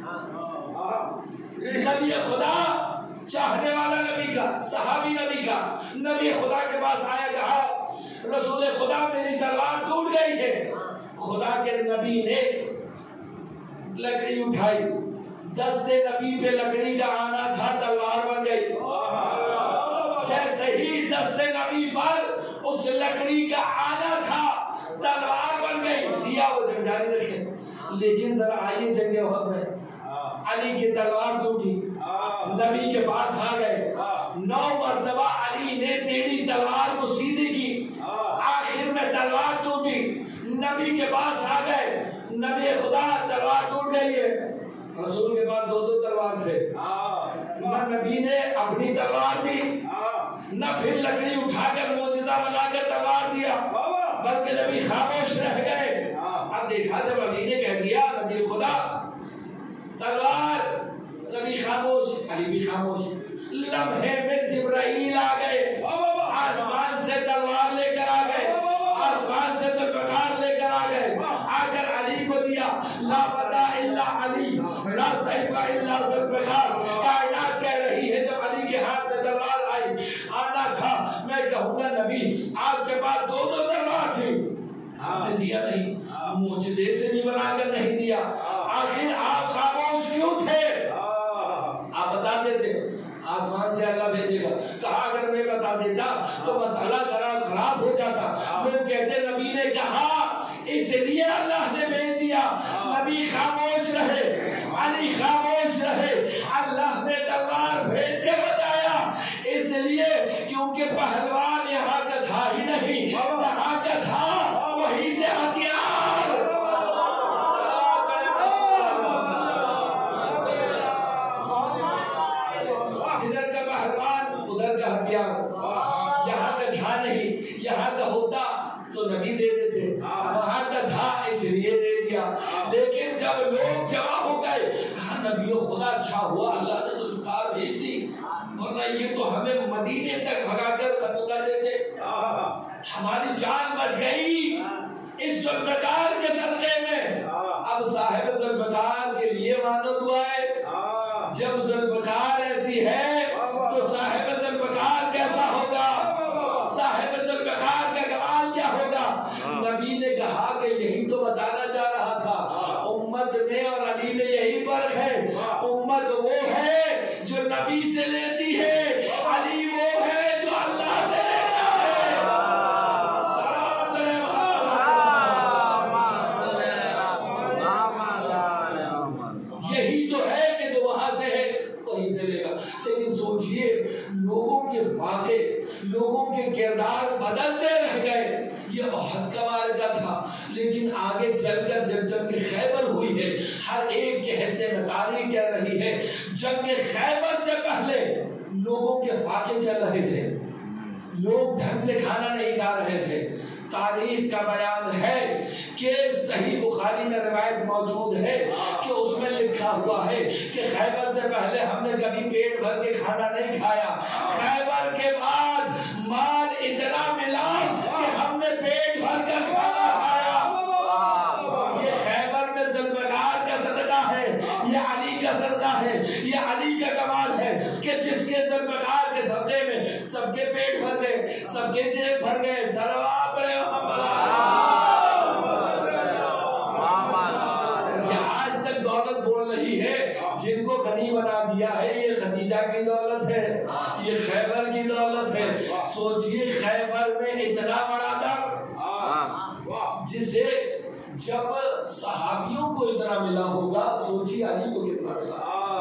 नबी खुदा चाहने वाला नबी का, सहाबी नबी का, नबी खुदा के पास आया, कहा रसूल खुदा मेरी तलवार टूट गई है। खुदा के नबी ने लकड़ी उठाई, दस्ते नबी पे लकड़ी का आना था, तलवार बन गई। जैसे ही दस्ते नबी पर उस लकड़ी का आना था, तलवार बन गई। दिया वो जंग जारी रखे। लेकिन जरा आइए जंगे उहद में अली की तलवार टूटी, नबी के पास आ गए, नौ मर्तबा अली ने तेरी तलवार को सीधी की, आखिर में तलवार टूटी, नबी के पास आ गए, नबी खुदा तलवार टूट गई है। रसूल के पास दो दो तलवार थे, न नबी ने अपनी तलवार दी, न फिर लकड़ी उठाकर मोजिजा बनाकर तलवार दिया, बल्कि नबी खामोश रह गए। अब देखा जब अली ने कह दिया नबी खुदा तलवार, नबी खामोश, अली भी खामोश। लम्हे में जिब्राइल आ गए, आसमान से तलवार लेकर आ गए, आसमान से तलवार लेकर आ गए, आकर अली को दिया। ला पता इल्ला अली, ला सैफा इल्ला ज़ुल्फ़िकार। कायनात कह रही है जब अली के हाथ में तलवार आई, आना था, मैं कहूँगा नबी आपके पास दो दो तलवार थी, आपने दिया नहीं, मुझे से भी बनाकर नहीं दिया, आखिर आप खामोश क्यों थे? आप बता देते, आसमान से अल्लाह भेजेगा। कहा अगर मैं बता देता तो मसला खराब खराब हो जाता। लोग कहते नबी ने कहा इसलिए अल्लाह ने भेज दिया। नबी खामोश रहे, अली खामोश रहे, अल्लाह ने तलवार भेज के बताया, इसलिए क्योंकि पहलवान यहाँ का था ही नहीं, यहाँ का था वहीं से हथियार। जिधर का पहलवान उधर का हथियार, यहाँ का था नहीं, यहाँ का होता तो नबी दे देते, वहां का था इसलिए दे दिया। लेकिन जब लोग जमा हो गए, कहा नबी खुदा अच्छा हुआ अल्लाह ने ज़ुल्फ़िकार भेज दी, वरना ये तो हमें मदीने तक भगाकर खत्म कर देते, हमारी जान बच गई इस ज़ुल्फ़िकार के सदक़े में। अब साहिब ज़ुल्फ़िकार के ये मानो दुआए, जब ज़ुल्फ़कार ऐसी है तो साहिब ज़ुल्फ़कार कैसा होगा, साहिब ज़ुल्फ़कार का कमाल क्या होगा। नबी ने कहा कि यही तो बताना चाह रहा था, उम्मत में और अली में यही फर्क है। उम्मत वो है जो नबी से लेती है, अली वो है जो अल्लाह से लेता है। यही तो है कि जो वहां से है वहीं से लेगा। लेकिन सोचिए, लोगों के वाक़े, लोगों के किरदार बदलते रह गए। ये बहुत कमाल का था, लेकिन आगे चलकर जब जंग खैबर हुई है, हर एक के हिस्से में तारीख कह रही है, जंग खैबर से पहले लोगों के फाके चल रहे थे, लोग ढंग से खाना नहीं खा रहे थे। तारीख का बयान है कि सही बुखारी में रिवायत मौजूद है कि उसमें लिखा हुआ है कि खैबर से पहले हमने कभी पेट भर के खाना नहीं खाया, खैबर के बाद माल इतना मिला कि हमने पेट भर कर खाना खाया। ये खैबर में ज़ुल्फ़कार का सदका है, ये अली का सदका है, ये अली का कमाल है कि जिसके ज़ुल्फ़कार के सदके में सबके पेट भर गए, सबके जेब भर गए। सलवात जिनको गनी बना दिया है, ये खदीजा की दौलत है, ये खैबर की दौलत है। सोचिए, खैबर में इतना बड़ा दर जिसे जब सहाबियों को इतना मिला होगा, सोचिए अली को कितना मिला,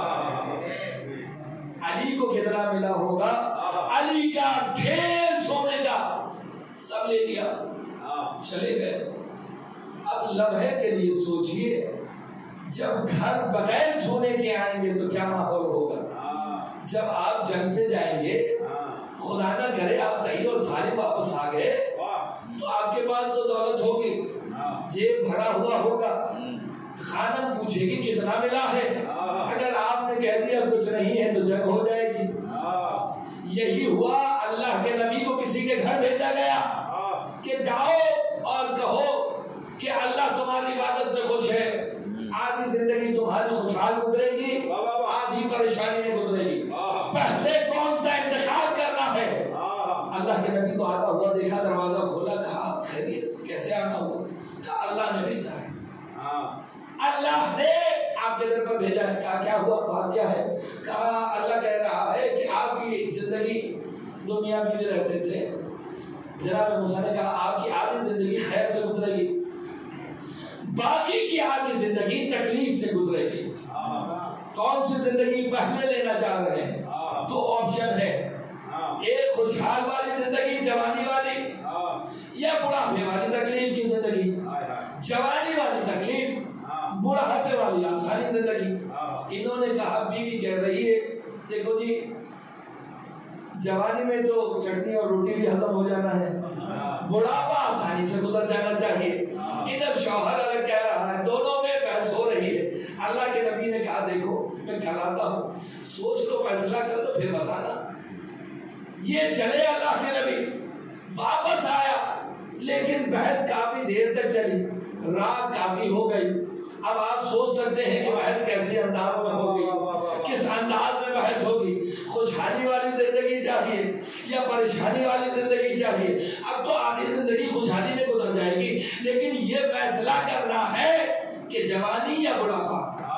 अली को कितना मिला होगा। अली का ढेर सोने का सब ले लिया, चले गए। अब लम्हे के लिए सोचिए, जब घर बगैर सोने के आएंगे तो क्या माहौल होगा। जब आप जंग पे जाएंगे, खुदा ना करे आप सही और सारे वापस आ गए, तो आपके पास तो दौलत होगी, जेब भरा हुआ होगा, खानम पूछेगी कितना मिला है। अगर आपने कह दिया कुछ नहीं है तो जंग हो जाएगी। यही हुआ, अल्लाह के नबी को किसी के घर भेजा गया कि जाओ और कहो कि अल्लाह तुम्हारी इबादत से खुश है, आधी जिंदगी तुम्हारी खुशहाल गुजरेगी, आधी परेशानी में गुजरेगी। पहले कौन सा इंतखाब करना है। अल्लाह के नबी को आता हुआ देखा, दरवाजा खोला, कहा खैरियत, कैसे आना हुआ। कहा अल्लाह ने भेजा है, अल्लाह ने आपके दर पर भेजा है। कहा क्या हुआ, बात क्या है। कहा अल्लाह कह रहा है कि आपकी जिंदगी दुनिया में रहते थे, जनाब मूसा ने कहा आपकी आधी जिंदगी खैर से गुजरेगी, बाकी की आधी जिंदगी तकलीफ से गुजरेगी। कौन सी जिंदगी पहले लेना चाह रहे हैं। दो ऑप्शन है, एक खुशहाल वाली जिंदगी, जवानी वाली, या बुढ़ापे वाली तकलीफ की जिंदगी। जवानी वाली तकलीफ, बुढ़ापे वाली आसानी जिंदगी। इन्होंने कहा, बीवी कह रही है देखो जी, जवानी में तो चटनी और रोटी भी हजम हो जाना है, बुढ़ापा आसानी से गुजर जाना चाहिए। इधर शौहर अलग कह रहा है, दोनों में बहस हो रही है। अल्लाह के नबी ने कहा देखो मैं कहलाता हूँ, सोच लो, फैसला कर लो, फिर बताना। ये चले अल्लाह के नबी, वापस आया, लेकिन बहस काफी देर तक चली, रात काफी हो गई। अब आप सोच सकते हैं कि बहस कैसे अंदाज में होगी, किस अंदाज में बहस होगी। खुशहाली वाली जिंदगी चाहिए या परेशानी वाली जिंदगी चाहिए। अब तो आधी जिंदगी खुशहाली में गुजर जाएगी, लेकिन ये फैसला करना है कि जवानी या बुढ़ापा,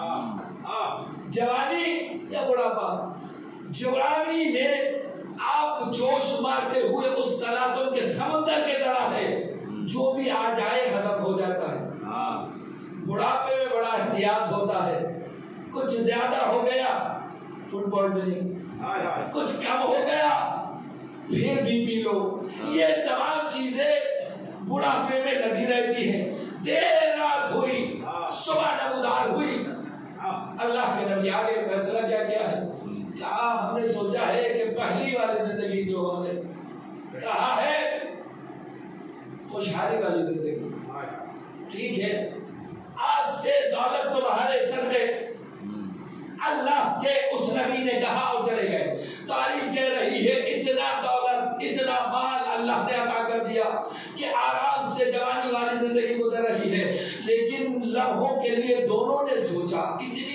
जवानी या बुढ़ापा। जवानी में आप जोश मारते हुए उस तलातुल के समुद्र के तरह है, जो भी आ जाए हजम हो जाता है। बुढ़ापे में बड़ा एहतियात होता है, कुछ ज्यादा हो गया फूड पॉइजनिंग, कुछ कम हो गया फिर भी पी लो। ये तमाम चीजें बुढ़ापे में लगी रहती हैं। देर रात हुई, सुबह नबूदार हुई, अल्लाह के नबी आगे फैसला क्या किया है। कहा हमने सोचा है कि पहली वाली जिंदगी जो हमने कहा है, खुशहाली वाली जिंदगी, ठीक है, आज से दौलत तुम्हारे सर में, अल्लाह के उस नबी ने कहा और चले गए। तारीख कह रही है इतना दौलत, इतना माल अल्लाह ने अता कर दिया कि आराम से जवानी वाली जिंदगी गुजर रही है। लेकिन लम्हों के लिए दोनों ने सोचा, इतनी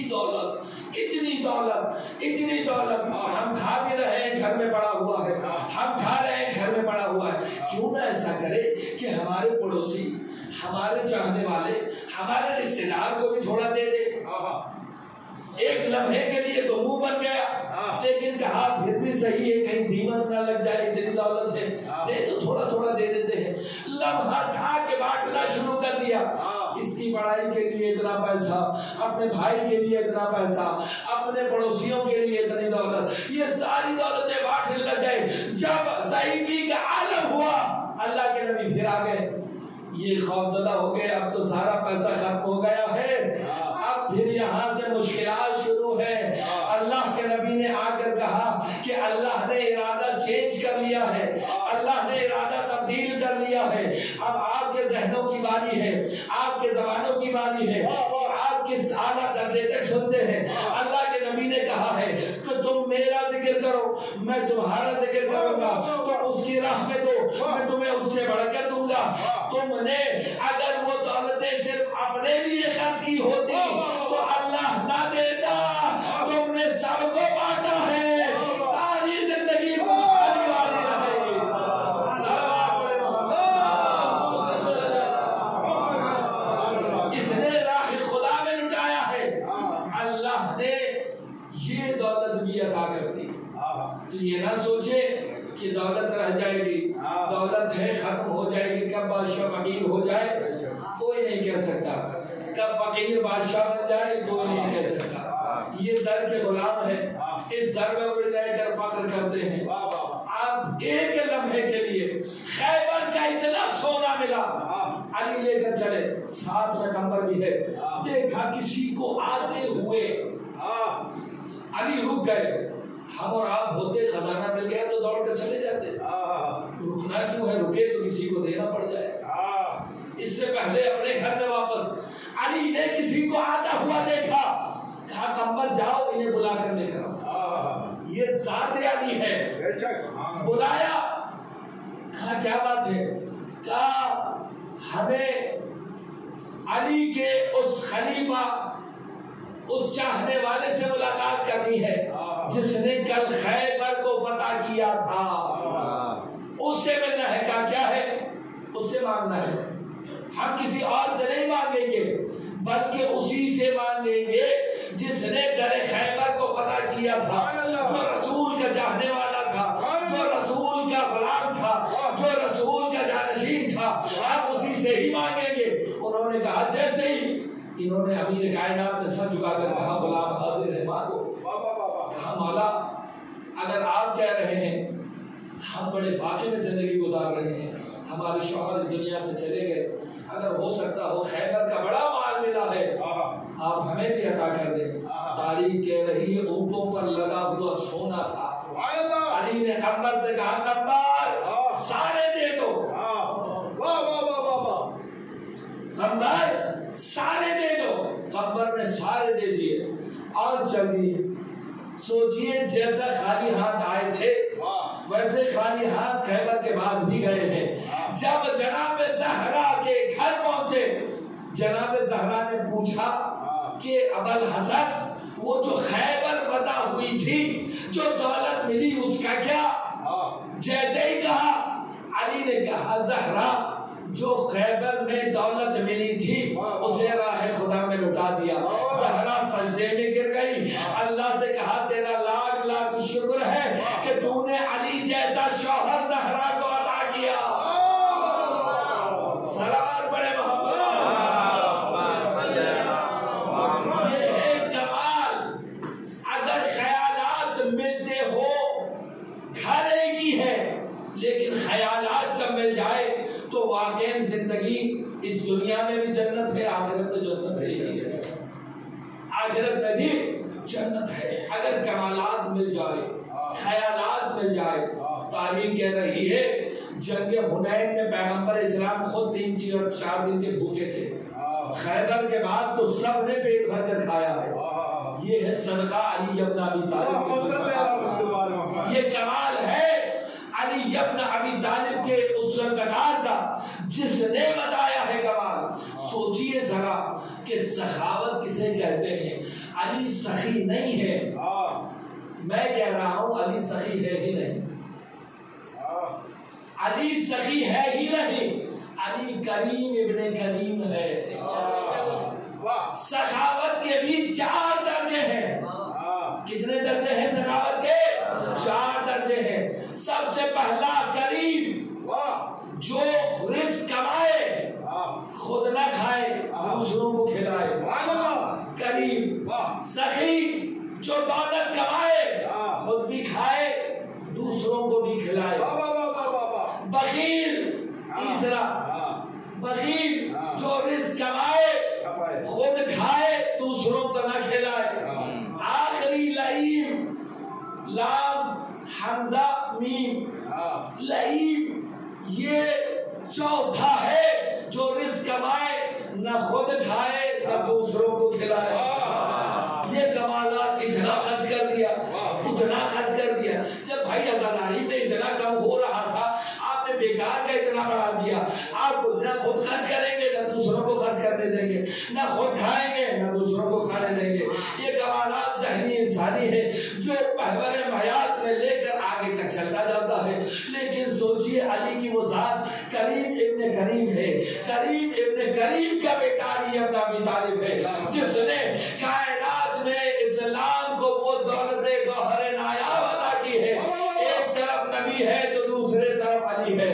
दौलत, इतनी दौलत, इतनी दौलत, हम खा भी रहे हैं घर में पड़ा हुआ है, हम खा रहे हैं घर में पड़ा हुआ है। क्यों ना ऐसा करे कि हमारे पड़ोसी, हमारे चाहने वाले, हमारे रिश्तेदार को भी थोड़ा दे दे। एक लम्हे के लिए तो मुंह बन गया, लेकिन कहा फिर भी सही है, कहीं दीमक ना लग जाए, इतनी दौलत है, दे तो थोड़ा थोड़ा दे देते हैं। लम्हा था के बांटना शुरू कर दिया। इसकी पढ़ाई के लिए इतना पैसा, अपने भाई के लिए इतना पैसा, अपने पड़ोसियों के लिए इतनी दौलत, ये सारी दौलतें बांटने लग गए। जब ज़ईफ़ी का आलम हुआ, अल्लाह के नबी फिर आ गए, ये खौफज़दा हो गए, अब तो सारा पैसा खत्म हो गया है, अब फिर यहाँ से मुश्किलात शुरू है। अल्लाह के नबी ने आकर कहा कि अल्लाह ने इरादा चेंज कर लिया है, अल्लाह ने इरादा तब्दील कर लिया है। अब आपके जहनों की बारी है, आपके जबानों की बारी है, आप किस आला दर्जे तक सुनते हैं। अल्लाह के नबी ने कहा है कि तुम मेरा जिक्र करो, मैं तुम्हारा जिक्र करूंगा, तो उसकी राह में दो, मैं तुम्हें उससे बढ़कर दूंगा। तुमने अगर वो दौलतें सिर्फ अपने लिए खर्च की होती तो अल्लाह ना देता, तुमने सबको बांटा है, सारी जिंदगी खुशहाली वाली रहेगी। इसने राह खुदा में लुटाया है, अल्लाह ने ये दौलत भी अता कर दी। तो ये ना सोचे कि दौलत रह जाएगी, दौलत है खत्म हो जाएगी, कब बादशाह फकीर हो जाए कोई नहीं कह सकता, कब फकीर बादशाह बन जाए कोई नहीं कह सकता। ये दर के गुलाम है, इस दर में उड़ जाकर फख्र करते हैं। आप एक लम्हे के लिए खैबर का इतना सोना मिला, अली लेकर चले, साथ में कंबल भी है, देखा किसी को आते हुए, अली रुक गए। हम और आप होते खजाना मिल गया तो दौड़ कर चले जाते, रुकना क्यों है, रुके तो किसी को देना पड़ जाए। इससे पहले अपने घर में वापस अली ने किसी को आता हुआ देखा, कहा कंबल जाओ इन्हें बुला कर लेकर आओ, ये ज़ात अली है। बुलाया, कहा क्या बात है, कहा हमें अली के उस खलीफा, उस चाहने वाले से मुलाकात करनी है जिसने कल खैबर को फतह किया था, उससे मिलना है। कहा क्या है, उससे मांगना है, हम किसी और से नहीं मांगेंगे बल्कि उसी से मांगेंगे जिसने दर खैबर को फतह किया था, जो रसूल का चाहने वाला था, जो रसूल का गुलाम था, जो रसूल का जानशीन था, हम उसी से ही मांगेंगे। उन्होंने कहा, जैसे ही इन्होंने अमीर कायनात ने सर झुकाकर कहा गुलाम हाजिर है, मांगो। कहा मौला अगर आप कह रहे हैं, हम बड़े फाके में जिंदगी गुजार रहे हैं, हमारे शौहर इस दुनिया से चले गए, अगर हो सकता हो खैबर का बड़ा माल मिला है, आप हमें भी अता कर दें। तारीख कह रही है ऊँटों पर लगा हुआ सोना था। अली ने कंबल से कहा कंबल सारे दे दो, कंबल सारे दे दो। कंबल ने सारे दे दिए और चल दिए। सोचिए जैसा खाली हाथ आए थे वैसे खाली हाथ खैबर के बाद भी गए हैं। जब जनाब ज़हरा के घर पहुंचे, जनाब ज़हरा ने पूछा कि अबल हसन वो जो खैबर फतह हुई थी, जो दौलत मिली उसका क्या? जैसे ही कहा अली ने कहा ज़हरा जो खैबर में दौलत मिली थी उसे राह खुदा में लुटा दिया। ज़हरा सजदे में गिर गई, अल्लाह से कहा तेरा लाख लाख शुक्र है कि तूने अली जैसा शौहर ज़हरा को अता किया। सलाम बड़े मोहम्मद। ये है कमाल। अगर ख्यालात मिलते हो घर एक ही है, लेकिन ख्यालात जब मिल जाए तो वाकई जिंदगी इस दुनिया में भी जन्नत है, आखिरत में जन्नत है, आखिरत में भी जन्नत है। अगर कमालात मिल जाए, ख्यालात मिल जाए। तारीख कह रही है जंगे हुनैन में पैगंबर इस्लाम खुद तीन चार दिन के भूखे थे, खैबर के बाद तो सब ने पेट भर कर खाया है। ये है सदका अली इब्न अबी तालिब। ये कमाल है अली इब्न अबी तालिब के उस सरकार का जिसने बताया है कमाल। सोचिए जरा कि सखावत किसे कहते हैं। अली सखी नहीं है, मैं कह रहा हूं अली सखी है ही नहीं, अली सखी है ही नहीं, अली करीम इब्ने करीम है। सखावत के भी चार दर्जे हैं। कितने दर्जे हैं सखावत के? चार दर्जे हैं। सबसे पहला करीम, जो रिस्क कमाए खुद न खाए दूसरों को खिलाए, करीम। सखी, जो दौलत कमाए खुद भी खाए दूसरों को भी खिलाए। बखील, तीसरा बखील, जो रिस्क कमाए खुद खाए दूसरों को न खिलाए। आखिरी लईम, लाम हमजा मीम, लईम, ये चौथा है जो रिस्क कमाए न खुद खाए न दूसरों को खिलाए। ये कमालात इतना खर्च कर दिया, उतना खर्च कर दिया। जब भाई अज़ानारी में इतना कम हो रहा था, आपने बेकार का इतना बढ़ा दिया। आप न खुद खर्च करेंगे न दूसरों को खर्च करने देंगे, न खुद खाएंगे न दूसरों को खाने देंगे। ये कमालात ज़हनी इंसानी है जो पहले हयात में लेकर आगे तक चलता जाता है। लेकिन सोचिए, अली की वो जात करीम इब्ने करीम है, करीम इब्ने करीम का बेटा अली इब्न अबी तालिब है, जिसने कायनात में इस्लाम को वो दौलत गौहर नायाब अता की है। एक तरफ नबी है तो दूसरे तरफ अली है।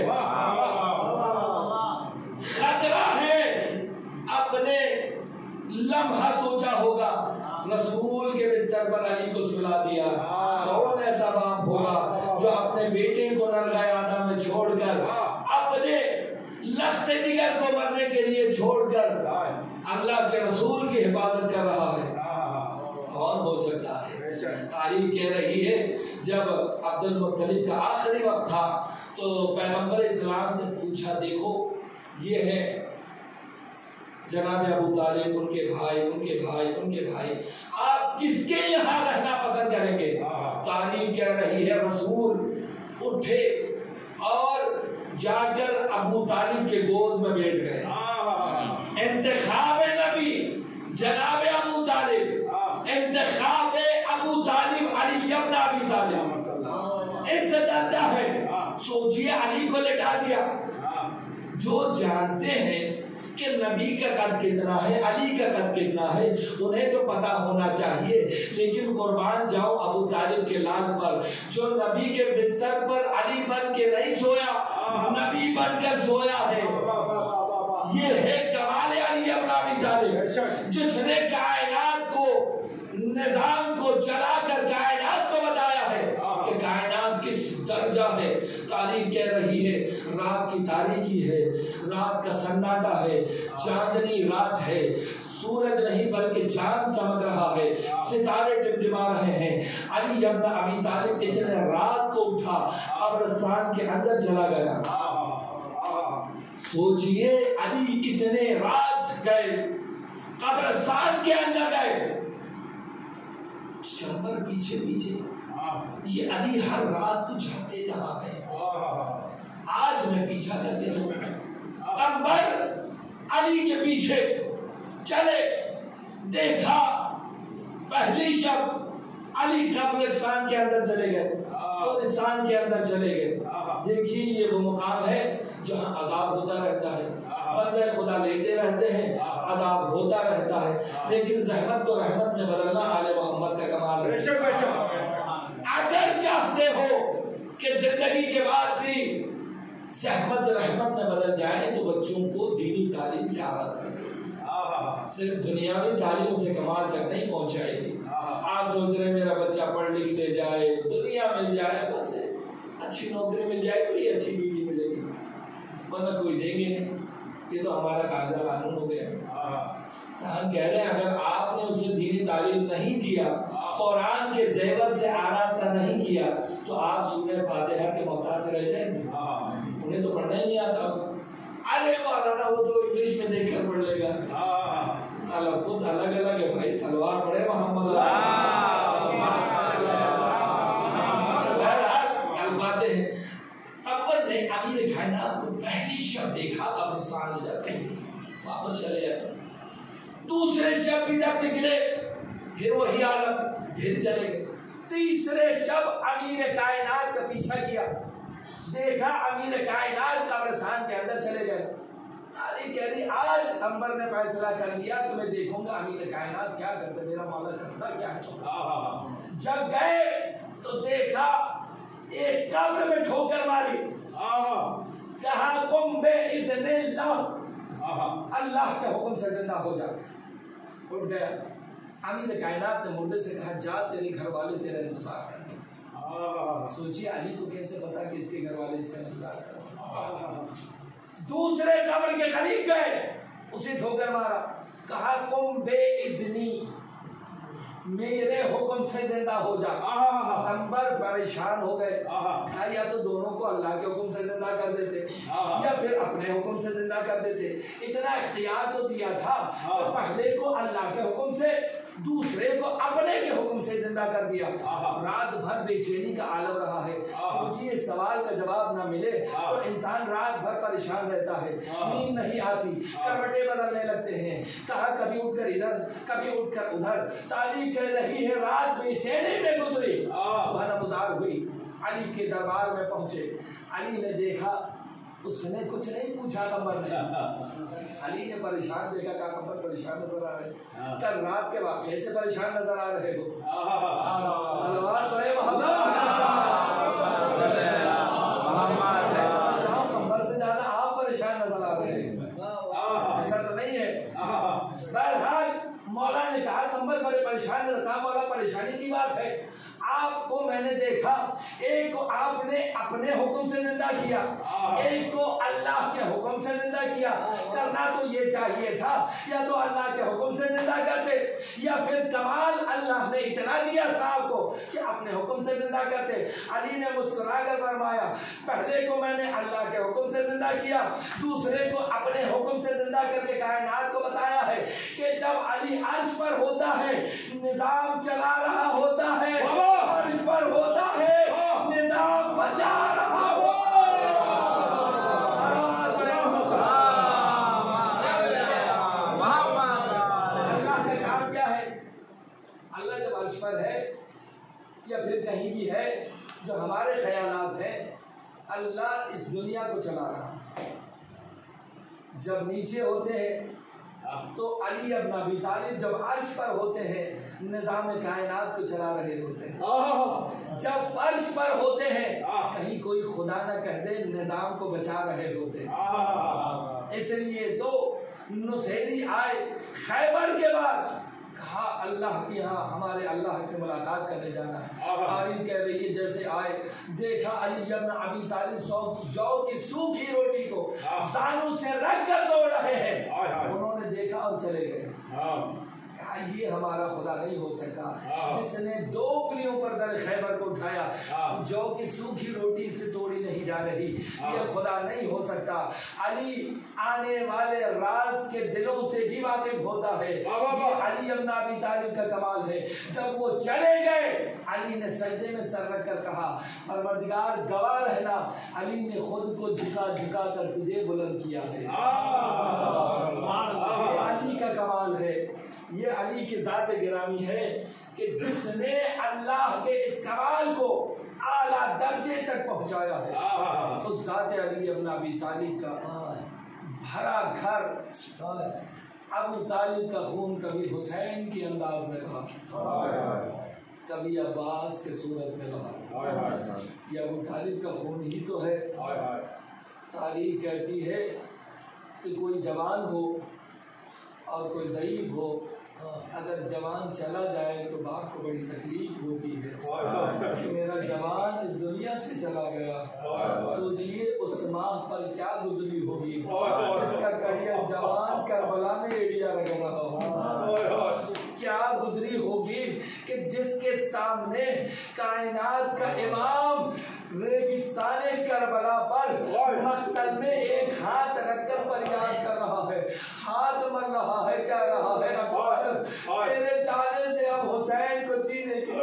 खतरा है, अपने लम्हा सोचा होगा रसूल के बिस्तर पर अली को सुला दिया। कौन ऐसा बाप होगा जो अपने बेटे को नरगाह में छोड़कर, अपने लख्त जिगर को मरने के लिए छोड़कर अल्लाह के रसूल की हिफाजत कर रहा है? कौन हो सकता है? तारीख कह रही है, जब अब्दुल मुत्तलिब का आखिरी वक्त था तो पैगंबर इस्लाम से पूछा, देखो ये है जनाब अबू तालिब, उनके भाई उनके भाई उनके भाई, आप किसके यहाँ रहना पसंद करेंगे? तारीख कह रही है, रसूल उठे और जाकर अबू तालिब के गोद में बैठ गए। इंतखाब नबी जनाब अबू तालिब, इंतखाब अबू तालिब अली इब्न अबी तालिब, इस दर्जा है। सोचिए, अली को लेटा दिया। जो जानते हैं कि नबी का कद कितना है, अली का कद कितना है, उन्हें तो पता होना चाहिए। लेकिन कुर्बान जाओ अबू तालिब के लाल पर, जो नबी के बिस्तर पर अली बन के नहीं सोया, नबी बनकर सोया है। ये है कमाल अली इब्न अबी तालिब, जिसने कायनात को, निजाम को चलाकर कायनात को बताया है कि कायनात किस दर्जा है। तारीख कह रही है, रात की तारीकी है, रात का सन्नाटा है, चांदनी रात है, सूरज नहीं बल्कि चांद चमक रहा है, सितारे टिमटिमा रहे हैं। अली इब्न अबी तालिब इतने रात को उठा, कब्रिस्तान के अंदर चला गया। सोचिए, अली इतने रात गए, कब्रिस्तान के अंदर गए, चंबर पीछे पीछे। ये अली हर रात को जाते रहा है। आज मैं पीछा करते हूँ, कंबर अली के पीछे चले, देखा पहली शब अली कब्रिस्तान के अंदर चले गए, कब्रिस्तान के अंदर चले गए। देखिए, ये वो मुकाम है जहाँ अजाब होता रहता है, बंदे खुदा लेते रहते हैं, अजाब होता रहता है, लेकिन जहमत को रहमत में बदलना आले मोहम्मद का कमाल है। अगर चाहते हो कि जिंदगी के बाद भी सहमत रहमत में बदल जाए तो बच्चों को दीनी तालीम से आरास करें। सिर्फ दुनियावी तालीम से कमाल तक नहीं पहुंचाएगी। आप सोच रहे मेरा बच्चा पढ़ लिखने जाए, दुनिया मिल जाए, बस अच्छी नौकरी मिल जाए, कोई अच्छी बीवी मिलेगी, वरना कोई देंगे नहीं। ये तो हमारा कायदा कानून हो गया। हम कह रहे हैं, अगर आपने उसे दीनी तालीम नहीं दिया, कुरान के ज़ेवर से आरास्ता नहीं किया, तो आप सूरह फातिहा के मोहताज रह जाएंगे। उन्हें तो पढ़ना ही नहीं आता। अरे मौलाना, वो तो इंग्लिश में देख कर पढ़ लेगा। तलफ़्फ़ुज़ अलग अलग है भाई, सलवार पढ़े मोहम्मद। बातें हैं। अव्वल ने अमीर कायनात को पहली शब देखा, कब्रिस्तान में जाते वापस चले जाते। दूसरे शब भी जब निकले फिर वही आलम, फिर चले गए। तीसरे शब अमीर कायनात का पीछा किया, देखा अमीर कायनात कब्रिस्तान के अंदर चले गए। ताली कह रही आज अंबर ने फैसला कर लिया तो मैं देखूंगा अमीर कायनात क्या करते, मेरा मौला करता क्या है। जब गए तो देखा एक कब्र में ठोकर मारी, कहा कुम बेइज़्निल्लाह, अल्लाह के हुक्म से जिंदा हो जा। उठ गया। अमीर कायनात ने मुर्दे से कहा जा तेरे घर वाले तेरा इंतजार कर। सोचिए अली को कैसे पता कि इसके घर वाले इसका इंतजार कर। दूसरे कब्र के करीब गए, उसे ठोकर मारा, कहा कुम बेइज़्नी, मेरे हुक्म से जिंदा हो जा। अंबर परेशान हो गए, कहा या तो दोनों को अल्लाह के हुक्म से जिंदा कर देते या फिर अपने हुक्म से जिंदा कर देते। इतना इख्तियार तो दिया था, तो पहले को अल्लाह के हुक्म से, दूसरे को अपने के हुक्म से जिंदा कर दिया। रात भर बेचैनी का आलम रहा है। सोचिए सवाल का जवाब ना मिले तो इंसान रात भर परेशान रहता है, नींद नहीं आती, करवटें बदलने लगते हैं। कहा कभी उठकर इधर, कभी उठकर उधर। ताली कह रही है रात बेचैनी में गुजरी, सुबह नमदार हुई। अली के दरबार में पहुंचे। अली ने देखा, उसने कुछ नहीं पूछा कंबर ने। अली ने परेशान देखा, कहा कंबर परेशान नजर आ रहे, कल रात के वाक़े से परेशान नजर आ रहे हो। सलवार पढ़े कंबर से ज्यादा आप परेशान नजर आ रहे हैं, ऐसा तो नहीं है। बहरहाल मौला ने कहा कंबर बड़े परेशान नजर, कहा मौला परेशानी की बात है, आपको मैंने देखा, एक को आपने अपने हुक्म से जिंदा किया, एक को अल्लाह के हुक्म से जिंदा किया। करना तो ये चाहिए था, या तो अल्लाह के हुक्म से जिंदा करते या फिर कमाल अल्लाह ने इतना दिया था आपको कि अपने हुक्म से जिंदा करते। अली ने मुस्कुराकर फरमाया पहले को मैंने अल्लाह के हुक्म से जिंदा किया, दूसरे को अपने हुक्म से जिंदा करके कायनात को बताया है कि जब अली अर्श पर होता है निजाम चला रहा होता है, अर्श पर होता है निजाम बचा रहा हो। अल्लाह का काम क्या है? अल्लाह जब अर्श पर है या फिर कहीं भी है, जो हमारे ख्यालात हैं, अल्लाह इस दुनिया को चला रहा है। जब नीचे होते हैं तो अली इब्न अबी तालिब जब अर्श पर होते हैं निजाम कायनात को चला रहे होते हैं। जब फर्श पर होते हैं कहीं कोई खुदा न कह दे निजाम को बचा रहे होते हैं। इसलिए तो नुसैरी आए खैबर के बाद, कहा अल्लाह की यहाँ हमारे अल्लाह से मुलाकात करने जाना है। तारीफ कह रही है जैसे आए देखा अली इब्न अबी तालिब सौ जौ की सूखी रोटी को जानू से रख कर दौड़ रहे हैं। उन्होंने देखा और चले गए। कहा ये हमारा खुदा नहीं हो सकता जिसने दो उंगलियों पर दर खैबर को उठाया, जौ की सूखी रोटी से तोड़ी नहीं जा रही, ये खुदा नहीं हो सकता। अली आने वाले राज के दिलों से भी वाकिफ होता है, ये अली इब्न अबी तालिब का कमाल है। जब वो चले गए अली ने सजदे में सर रख कर कहा परवरदिगार गवाह रहना, अली ने खुद को झुका झुका कर तुझे बुलंद किया है। अली का कमाल है, ये अली की जात गिरामी है कि जिसने अल्लाह के इस कमाल को आला दर्जे तक पहुंचाया है। तो जात अली इब्न अबी तालिब का भरा घर, अबू तालिब का खून कभी हुसैन की अंदाज में बहा, कभी अब्बास के सूरत में बहा। ये अबू तालिब का खून ही तो है। तारीख कहती है कि कोई जवान हो और कोई ज़ईफ हो, अगर जवान चला जाए तो बाप को बड़ी तकलीफ होती है कि मेरा जवान इस दुनिया से चला गया। सोचिए उस माह पर क्या गुजरी होगी जिसका करियर जवान करबला में एडिया लग रहा हो। क्या गुजरी होगी कि जिसके सामने कायनात का इमाम रेगिस्ताने करबला पर मख्तल में एक हाथ रखकर फरियाद कर रहा है, हाथ मर रहा है, कह रहा है अकबर तेरे जाने से अब हुसैन को जीने की,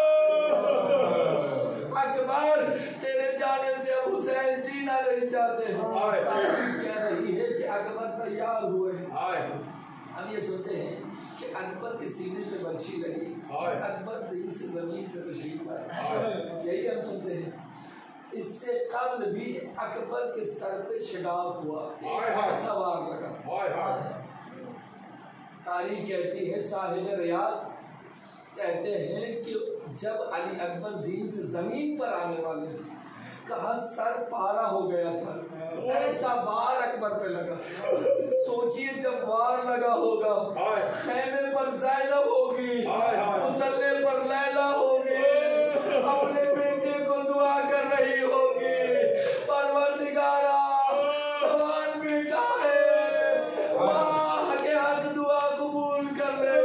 अकबर तेरे जाने से अब हुसैन जीना नहीं चाहते हैं। कह रही है कि अकबर तैयार हुए। हम ये सुनते हैं कि अकबर के सीने पे बर्छी लगी, अकबर ज़मीन से ज़मीन पे तशरीफ लाए। यही हम सुनते हैं। इससे कब्ल भी अकबर के सर पे शिगाफ हुआ, ऐसा वार लगा। तारीख कहती है, साहिब रियाज कहते हैं कि जब अली अकबर ज़मीन से ज़मीन पर आने वाले थे, कहा सर पारा हो गया था, ऐसा वार अकबर पे लगा। सोचिए जब वार लगा होगा, खैमे पर ज़ैनब होगी, मुसल्ले पर लैला होगी, अपने बेटे को दुआ कर रही होगी, परवरदिगारा जवान बेटा है, माँ के हक दुआ कबूल कर ले।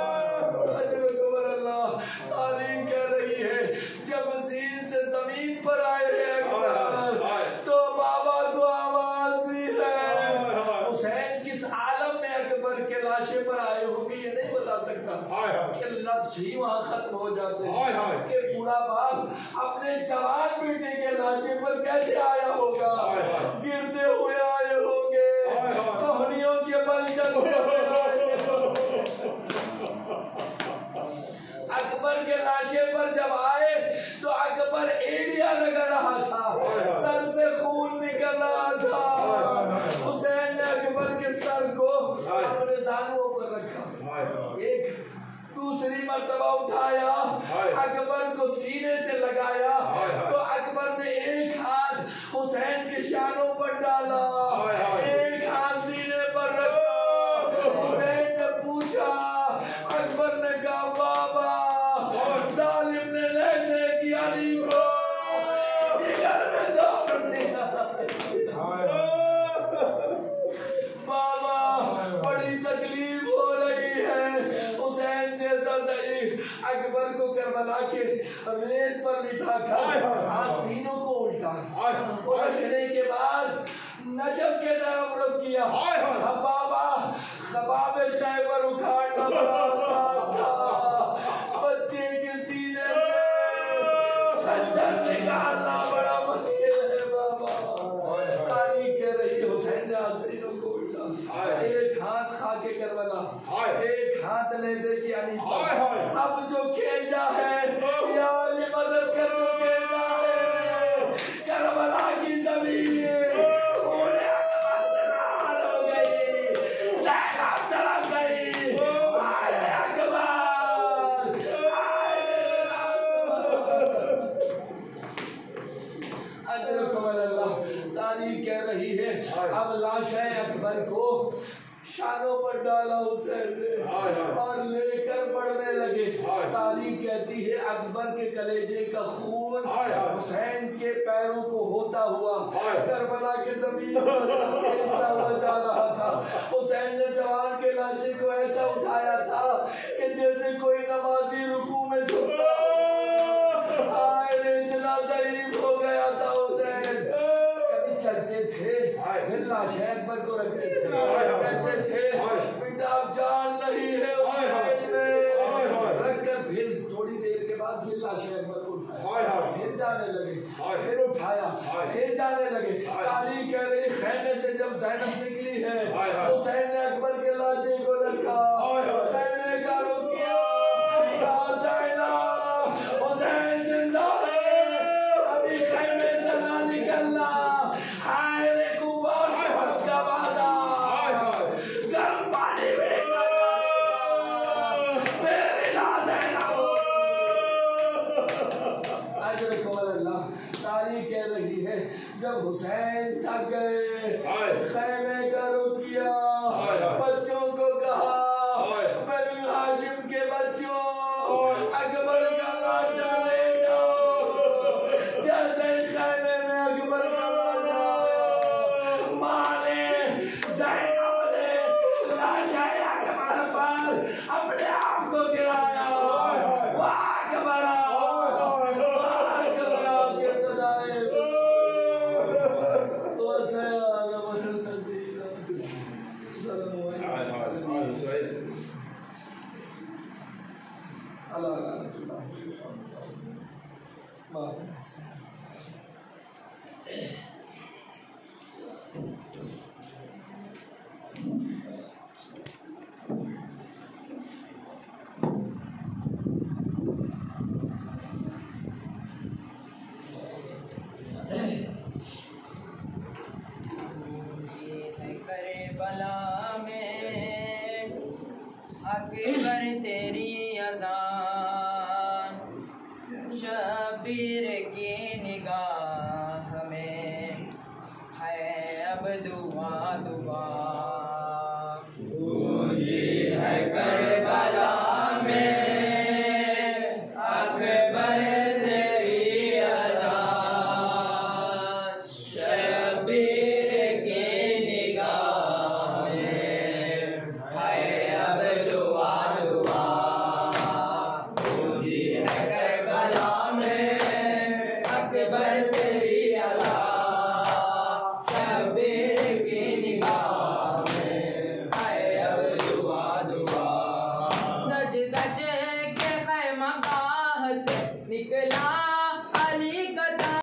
तारीख कह रही है, जब ज़मीन से ज़मीन पर आए हैं अकबर, तो बाबा को आवाज दी है। हुसैन किस आलम में अकबर के लाशे पर आए होंगे ये नहीं बता सकता, कि लफ्ज़ ही वहाँ खत्म हो जाते हैं कि पूरा बाप अपने जवान बेटे के लाशे पर कैसे आया होगा, गिरते हुए आए होंगे, कोहनियों के बल चलते हुए अकबर के लाशे पर जब आए तो अकबर एड़िया लगा रहा था, सर से खून निकल रहा था। हुसैन ने अकबर के सर को अपने ज़ानुओं पर रखा, एक दूसरी मर्तबा उठाया, अकबर को सीने से लगाया, तो अकबर ने एक हाथ हुसैन के शानों पर डाला, एक हाथ सीने पर रखा। हुसैन ने पूछा, अकबर ने कहा बाबा जालिम ने ऐसे किया अली को जिगर में दौड़ दिया। बाबा बड़ी तकलीफ हो रही है। हुसैन जैसा शहीद अकबर को करबला के रेत पर बिठा कर आसीनों को उल्टा उलझने के बाद नजफ के तरफ रुख किया। अब बाबा खबाब खैबर उखाड़ना बड़ा आसान था, बच्चे के सीने से खंजर निकालना बड़ा मुश्किल है बाबा। तारीख कह रही है, हुसैन ने आसीनों को उल्टा, एक हाथ खाके करबला, एक हाथ नेज़े की अली पर। अब जो खेजा है या अली मदद कर, जो खेजा है करबला की ज़मीन कह रही है। अब लाशें अकबर को शानों पर डाला हुसैन ने और लेकर बढ़ने लगे। तारीख कहती है, अकबर के कलेजे का खून हुसैन के पैरों को होता हुआ करबला के जमीन पर खेलता हुआ जा रहा था। हुसैन ने जवान के लाशे को ऐसा उठाया था कि जैसे कोई नमाजी रुकू में झुकता। इतना ज़ईफ हो गया था हुसैन, चलते थे फिर लाशें अकबर को रखते थे, कहते थे बेटा अब जान नहीं है हुसैन में, रख कर फिर थोड़ी देर के बाद फिर लाशें अकबर को उठाया, फिर जाने लगे, फिर उठाया, फिर जाने लगे। तारीख कह रही, खैमे से जब ज़ैनब निकली है, हुसैन ने अकबर के लाशे को रखा, खैमे का रुक किया, हुसैन जिंदा है, अभी खैमे से ना निकलना। तारीख कह रही है, जब हुसैन थक गए, खैमे का रुख किया, बच्चों को कहा, बनु हाशिम के बच्चों, अकबर का लाशा ले जाओ। जैसे खैमे में अकबर का लाशा, माँ ने ज़ैनब ने लाशा अकबर पर अपने आप को गिराया। वाह अकबर, अल्लाह